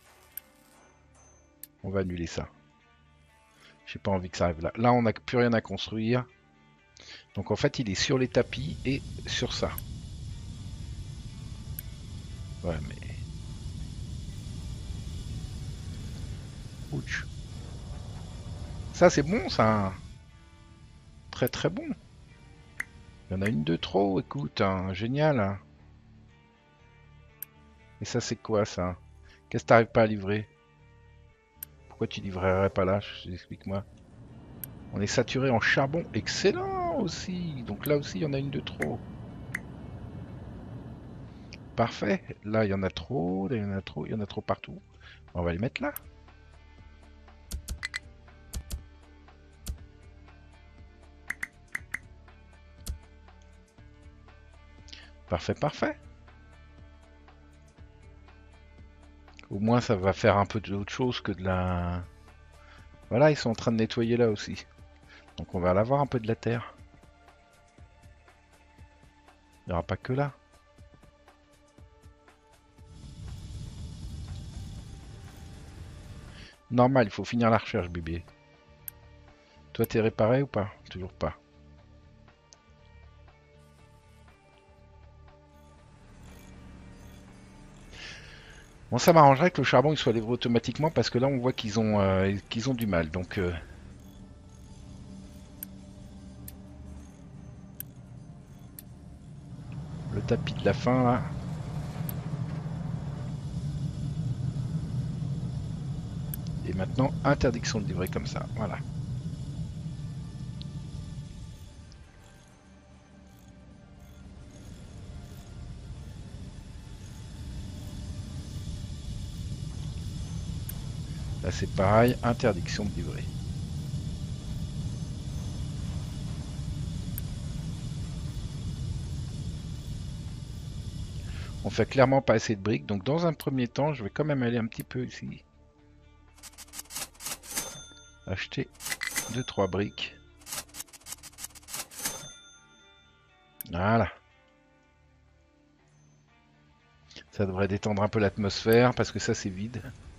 On va annuler ça. J'ai pas envie que ça arrive là. Là, on n'a plus rien à construire. Donc en fait, il est sur les tapis et sur ça. Ouais, mais... Ouch. Ça, c'est bon, ça. Très très bon. Il y en a une de trop, écoute, hein, génial. Hein. Et ça, c'est quoi, ça? Qu'est-ce que t'arrives pas à livrer? Pourquoi tu livrerais pas là? Explique-moi. On est saturé en charbon. Excellent aussi. Donc là aussi, il y en a une de trop. Parfait. Là, il y en a trop. Là, il y en a trop. Il y en a trop partout. On va les mettre là. Parfait, parfait. Au moins, ça va faire un peu d'autre chose que de la... Voilà, ils sont en train de nettoyer là aussi. Donc on va aller avoir un peu de la terre. Il n'y aura pas que là. Normal, il faut finir la recherche, bébé. Toi, t'es réparé ou pas? Toujours pas. Bon, ça m'arrangerait que le charbon il soit livré automatiquement parce que là, on voit qu'ils ont du mal. Donc, le tapis de la fin, là. Et maintenant, interdiction de livrer comme ça. Voilà. Là, c'est pareil, interdiction de livrer. On fait clairement pas assez de briques. Donc, dans un premier temps, je vais quand même aller un petit peu ici. Acheter 2-3 briques. Voilà. Ça devrait détendre un peu l'atmosphère parce que ça c'est vide.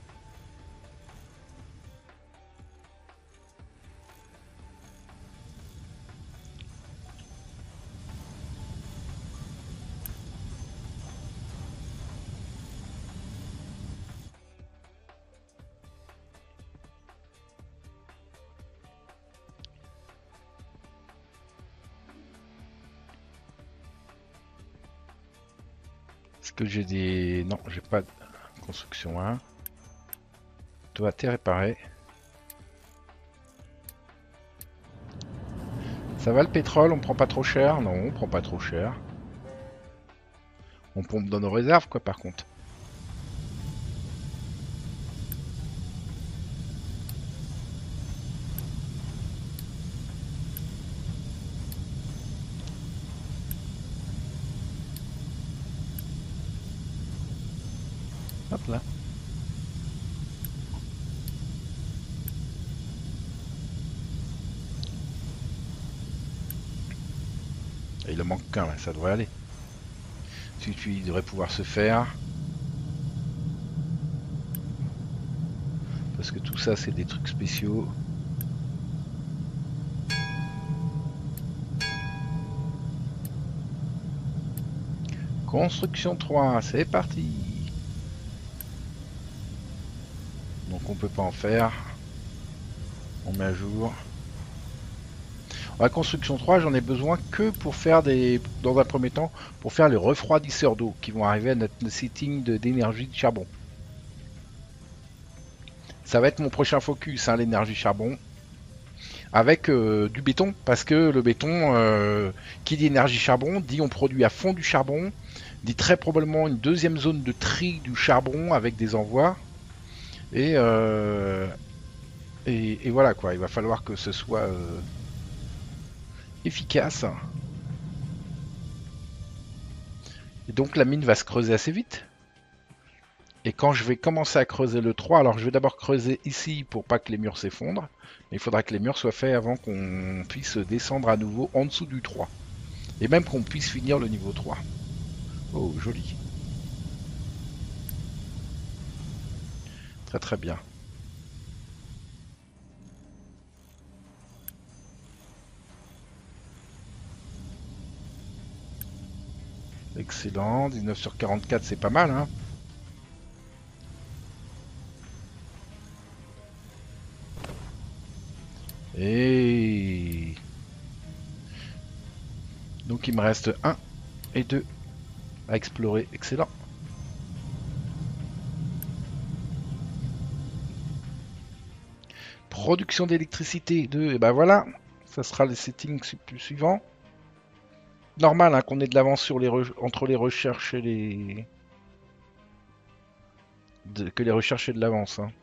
Est-ce que j'ai des... Non, j'ai pas de construction 1. Toi, t'es réparé. Ça va le pétrole, on prend pas trop cher? Non, on prend pas trop cher. On pompe dans nos réserves quoi par contre. Hop là. Et il en manque qu'un là, ça devrait aller. Celui-ci devrait pouvoir se faire. Parce que tout ça c'est des trucs spéciaux. Construction 3, c'est parti. Donc on peut pas en faire. On met à jour. La construction 3, j'en ai besoin que pour faire des, dans un premier temps, pour faire les refroidisseurs d'eau qui vont arriver à notre setting d'énergie de charbon. Ça va être mon prochain focus, hein, l'énergie charbon, avec du béton, parce que le béton, qui dit énergie charbon, dit on produit à fond du charbon, dit très probablement une deuxième zone de tri du charbon avec des envois, et, euh, et voilà quoi, il va falloir que ce soit efficace. Et donc la mine va se creuser assez vite. Et quand je vais commencer à creuser le 3, alors je vais d'abord creuser ici pour pas que les murs s'effondrent. Mais il faudra que les murs soient faits avant qu'on puisse descendre à nouveau en dessous du 3. Et même qu'on puisse finir le niveau 3. Oh, joli. Très très bien. Excellent. 19 sur 44, c'est pas mal, hein. Et donc il me reste 1 et 2 à explorer. Excellent. Production d'électricité 2. Et ben voilà. Ça sera les settings suivants. Normal hein, qu'on ait de l'avance sur les entre les recherches et les... que les recherches aient de l'avance. Hein.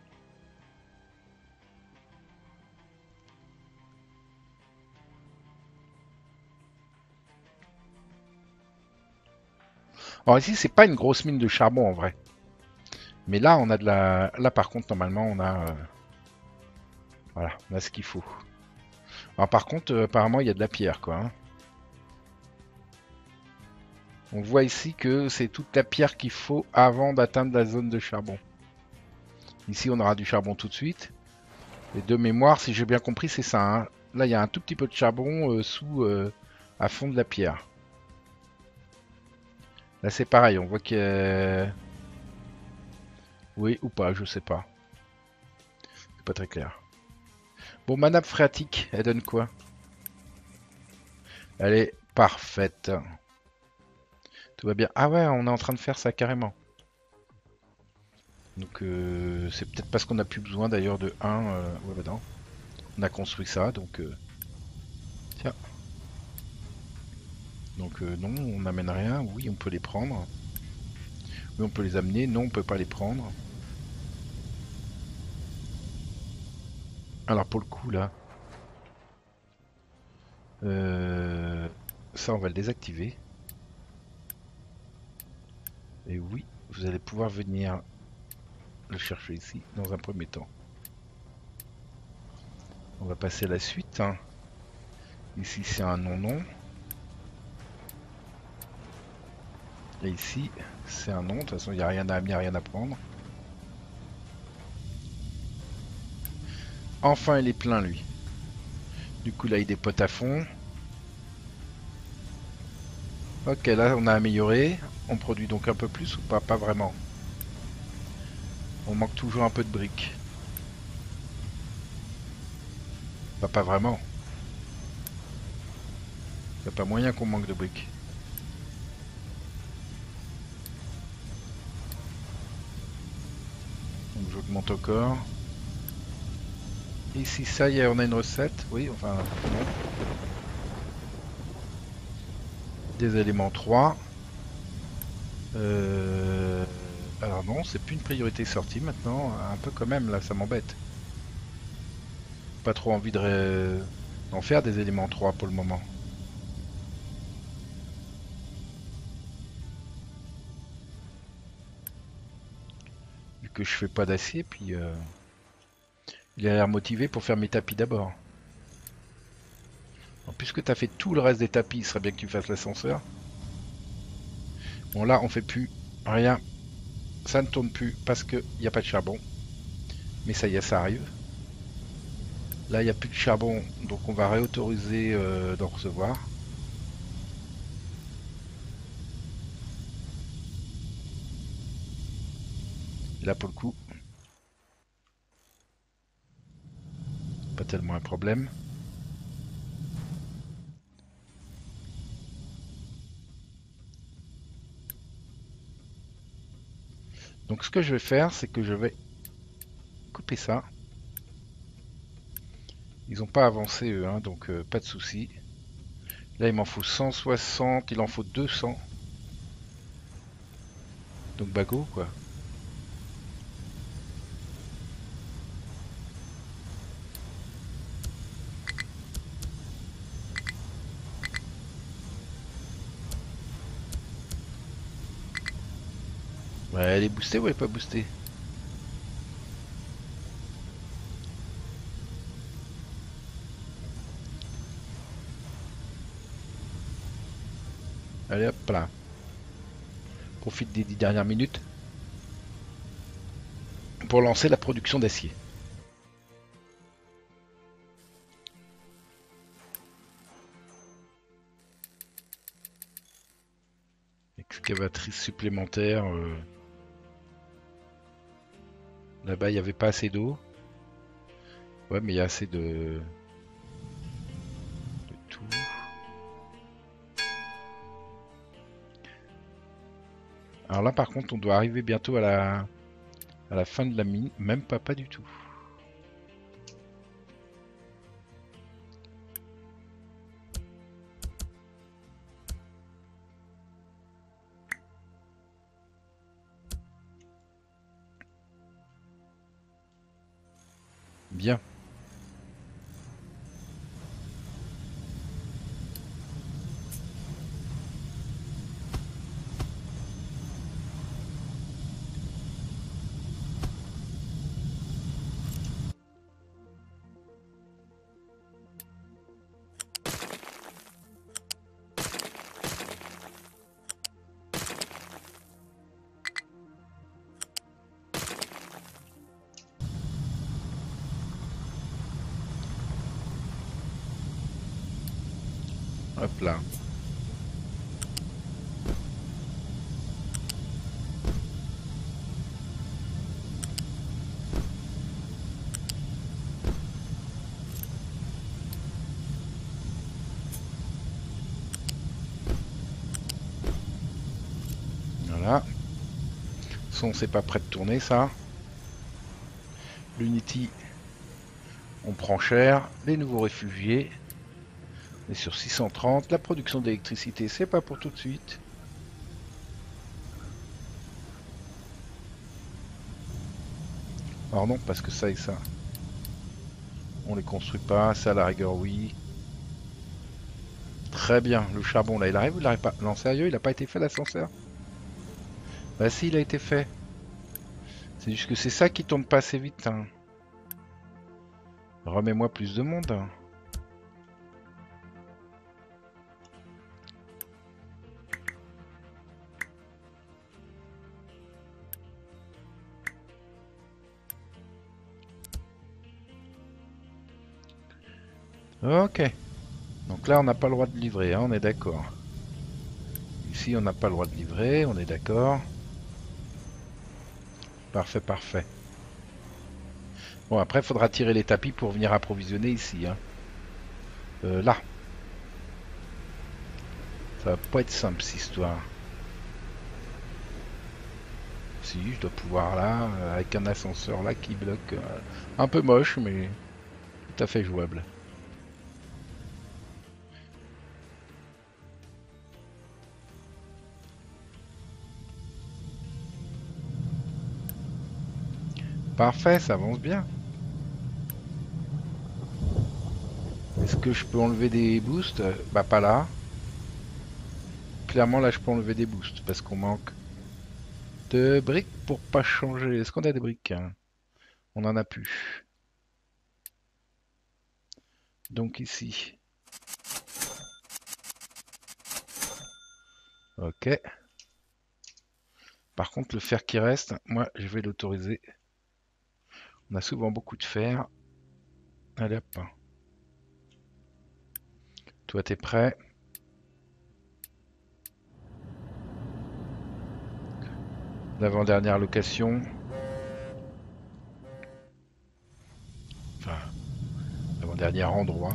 Alors ici, c'est pas une grosse mine de charbon en vrai. Mais là, on a de la... Là, par contre, normalement, on a... Voilà, on a ce qu'il faut. Alors par contre, apparemment, il y a de la pierre, quoi. Hein. On voit ici que c'est toute la pierre qu'il faut avant d'atteindre la zone de charbon. Ici, on aura du charbon tout de suite. Et de mémoire, si j'ai bien compris, c'est ça. Hein. Là, il y a un tout petit peu de charbon à fond de la pierre. Là, c'est pareil. On voit qu'il y a... Oui ou pas, je sais pas. C'est pas très clair. Bon, ma nappe phréatique, elle donne quoi? Elle est parfaite. Tout va bien. Ah ouais, on est en train de faire ça carrément. Donc c'est peut-être parce qu'on n'a plus besoin d'ailleurs de 1. Ouais, bah non. On a construit ça, donc... Tiens. Donc non, on n'amène rien. Oui, on peut les prendre. Oui, on peut les amener. Non, on peut pas les prendre. Alors pour le coup, là... ça, on va le désactiver. Et oui, vous allez pouvoir venir le chercher ici dans un premier temps. On va passer à la suite. Hein. Ici, c'est un non-non. Et ici, c'est un non. De toute façon, il n'y a rien à amener, rien à prendre. Enfin, il est plein, lui. Du coup, là, il dépote à fond. Ok, là, on a amélioré. On produit donc un peu plus ou pas? Pas vraiment. On manque toujours un peu de briques. Bah, pas vraiment. Il n'y a pas moyen qu'on manque de briques. Donc, j'augmente encore. Ici, ça y est, on a une recette. Oui, enfin, non. Des éléments 3. Alors non, c'est plus une priorité sortie maintenant. Un peu quand même, là, ça m'embête. Pas trop envie d'en faire des éléments 3 pour le moment. Vu que je fais pas d'acier, puis il a l'air motivé pour faire mes tapis d'abord. Puisque tu as fait tout le reste des tapis, il serait bien que tu fasses l'ascenseur. Bon là, on fait plus rien. Ça ne tourne plus parce qu'il n'y a pas de charbon. Mais ça y est, ça arrive. Là, il n'y a plus de charbon, donc on va réautoriser d'en recevoir. Et là, pour le coup, pas tellement un problème. Donc ce que je vais faire, c'est que je vais couper ça. Ils n'ont pas avancé eux, hein, donc pas de souci. Là il m'en faut 160, il en faut 200. Donc bagot quoi. Ouais, elle est boostée ou elle est pas boostée? Allez hop là. Profite des 10 dernières minutes pour lancer la production d'acier. Excavatrice supplémentaire. Là-bas, il n'y avait pas assez d'eau. Ouais, mais il y a assez de tout. Alors là, par contre, on doit arriver bientôt à la fin de la mine. Même pas du tout. Bien. Hop là. Voilà. Son, c'est pas prêt de tourner ça. L'Unity, on prend cher. Les nouveaux réfugiés. On est sur 630. La production d'électricité, c'est pas pour tout de suite. Alors non, parce que ça et ça, on les construit pas. Ça, à la rigueur, oui. Très bien. Le charbon, là, il arrive ou il arrive pas? Non, sérieux, il a pas été fait l'ascenseur? Bah si, il a été fait. C'est juste que c'est ça qui tourne pas assez vite. Hein. Remets-moi plus de monde. Ok. Donc là, on n'a pas le droit de livrer, hein, on est d'accord. Ici, on n'a pas le droit de livrer, on est d'accord. Parfait, parfait. Bon, après, il faudra tirer les tapis pour venir approvisionner ici. Hein. Là. Ça va pas être simple, cette histoire. Si, je dois pouvoir là, avec un ascenseur là qui bloque. Un peu moche, mais tout à fait jouable. Parfait, ça avance bien. Est-ce que je peux enlever des boosts? Bah pas là. Clairement là je peux enlever des boosts parce qu'on manque de briques pour pas changer. Est-ce qu'on a des briques? On en a plus. Donc ici. Ok. Par contre le fer qui reste, moi je vais l'autoriser. On a souvent beaucoup de fer. Allez hop. Toi t'es prêt? L'avant-dernière location. Enfin, l'avant-dernier endroit.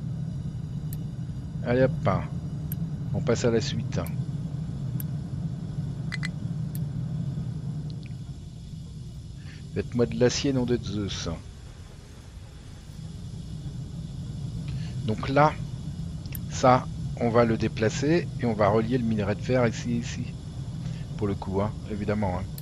Allez hop. On passe à la suite. Faites-moi de l'acier, nom de Zeus. Donc là, ça, on va le déplacer et on va relier le minerai de fer ici. Pour le coup, hein, évidemment. Hein.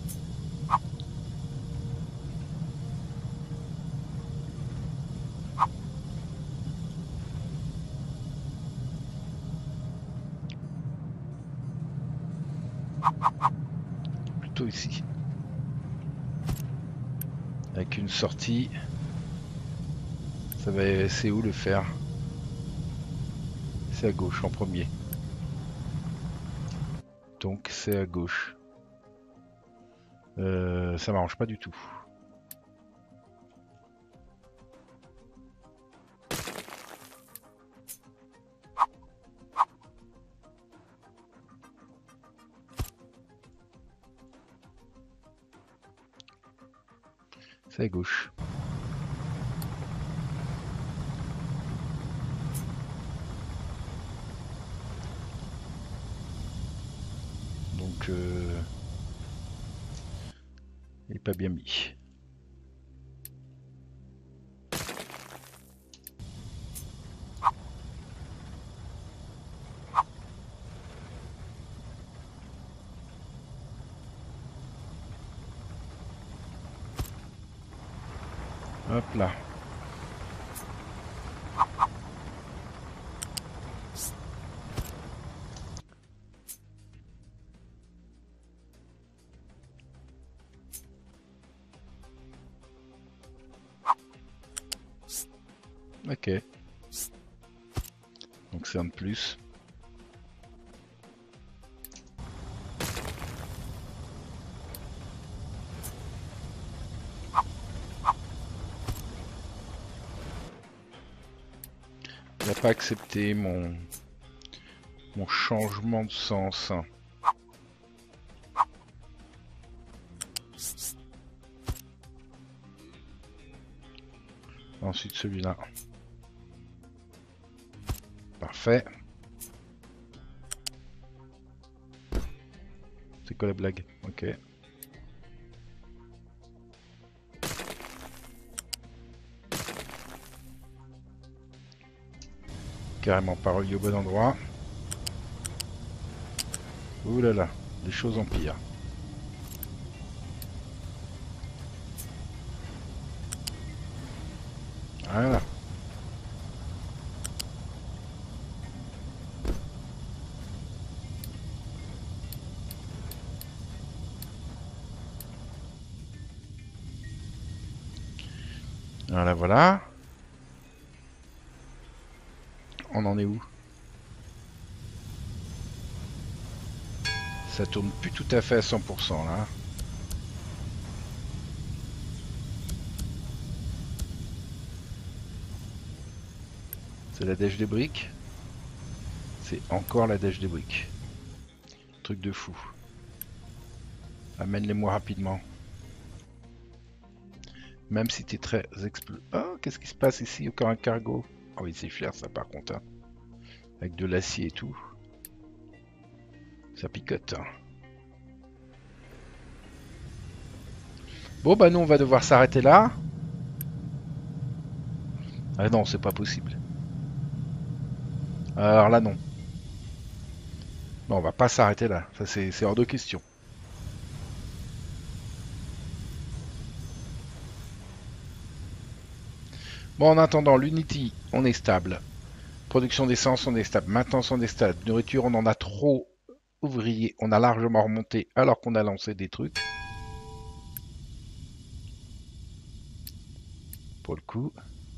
Plutôt ici. Avec une sortie. C'est où le fer? C'est à gauche en premier. Donc c'est à gauche. Ça m'arrange pas du tout. C'est à gauche. Donc il n'est pas bien mis. Hop là. Ok. Donc c'est un de plus. Il n'a pas accepté mon changement de sens. Ensuite celui-là. Parfait. C'est quoi la blague? Ok. Carrément pas relié au bon endroit. Ouh là là, les choses empirent. Voilà. Voilà, voilà. On en est où? Ça tourne plus tout à fait à 100% là. C'est la dèche des briques. C'est encore la dèche des briques. Truc de fou. Amène-les-moi rapidement. Même si t'es très Oh, qu'est-ce qui se passe ici? Encore un cargo. Ah oui, c'est cher ça par contre. Hein. Avec de l'acier et tout. Ça picote. Hein. Bon bah nous on va devoir s'arrêter là. Ah non, c'est pas possible. Alors là non. Non, on va pas s'arrêter là. Ça c'est hors de question. Bon, en attendant, l'Unity, on est stable. Production d'essence, on est stable. Maintenance, on est stable. Nourriture, on en a trop. Ouvriers, on a largement remonté alors qu'on a lancé des trucs. Pour le coup.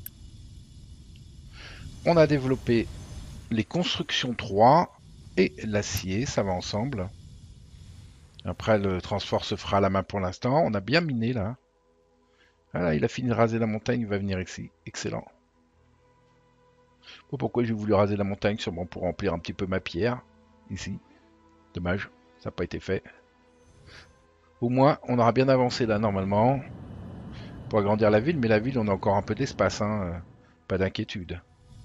On a développé les constructions 3 et l'acier, ça va ensemble. Après, le transport se fera à la main pour l'instant. On a bien miné là. Voilà, il a fini de raser la montagne, il va venir ici. Excellent. Bon, pourquoi j'ai voulu raser la montagne? Sûrement pour remplir un petit peu ma pierre. Ici. Dommage, ça n'a pas été fait. Au moins, on aura bien avancé là normalement. Pour agrandir la ville, mais la ville, on a encore un peu d'espace. Hein. Pas d'inquiétude.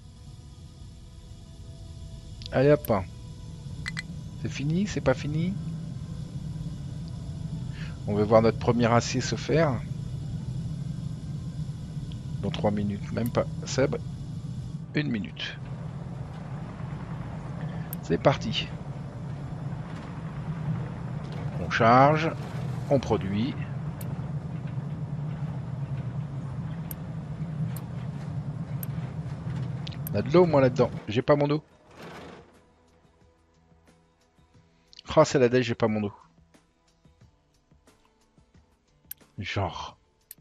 Allez hop. C'est fini? C'est pas fini? On veut voir notre premier acier se faire. Dans 3 minutes, même pas. Seb, 1 minute. C'est parti. On charge, on produit. On a de l'eau moi là-dedans. J'ai pas mon eau. Oh c'est la dèche, j'ai pas mon eau. Genre.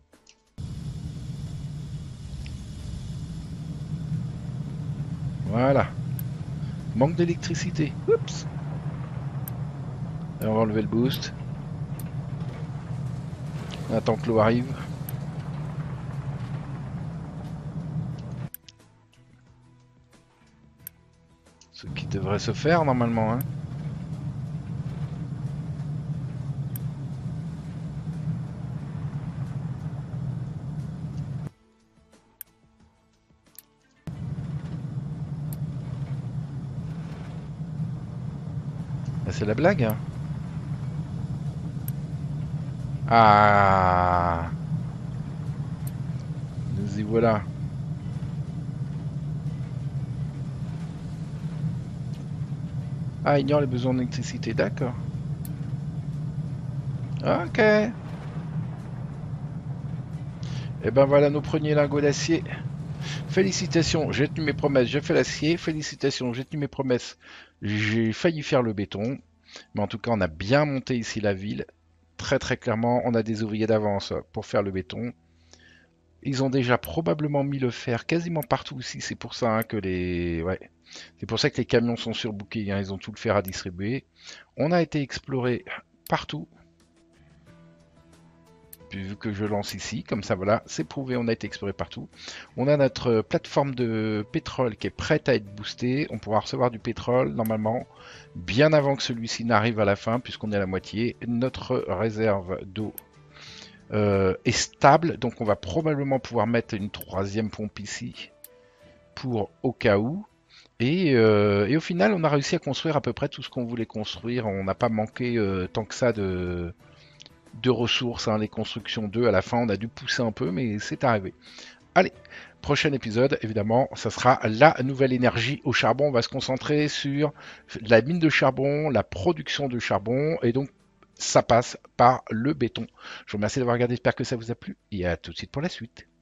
Voilà. Manque d'électricité. Oups. Et on va enlever le boost. On attend que l'eau arrive. Ce qui devrait se faire normalement, hein. C'est la blague, hein. Ah, nous y voilà. Ah, ignore les besoins d'électricité, d'accord. Ok. Et ben voilà nos premiers lingots d'acier. Félicitations, j'ai tenu mes promesses, j'ai fait l'acier. Félicitations, j'ai tenu mes promesses, j'ai failli faire le béton. Mais en tout cas, on a bien monté ici la ville. Très très clairement, on a des ouvriers d'avance pour faire le béton. Ils ont déjà probablement mis le fer quasiment partout ici. C'est pour ça hein, que c'est pour ça que les camions sont surbookés. Hein. Ils ont tout le fer à distribuer. On a été exploré partout. Puis vu que je lance ici, comme ça voilà, c'est prouvé, on a été exploré partout. On a notre plateforme de pétrole qui est prête à être boostée. On pourra recevoir du pétrole normalement bien avant que celui-ci n'arrive à la fin, puisqu'on est à la moitié. Notre réserve d'eau est stable, donc on va probablement pouvoir mettre une troisième pompe ici pour au cas où. Et au final, on a réussi à construire à peu près tout ce qu'on voulait construire. On n'a pas manqué tant que ça de ressources. Hein. Les constructions 2 à la fin, on a dû pousser un peu, mais c'est arrivé. Allez, prochain épisode, évidemment, ça sera la nouvelle énergie au charbon. On va se concentrer sur la mine de charbon, la production de charbon, et donc ça passe par le béton. Je vous remercie d'avoir regardé, j'espère que ça vous a plu, et à tout de suite pour la suite.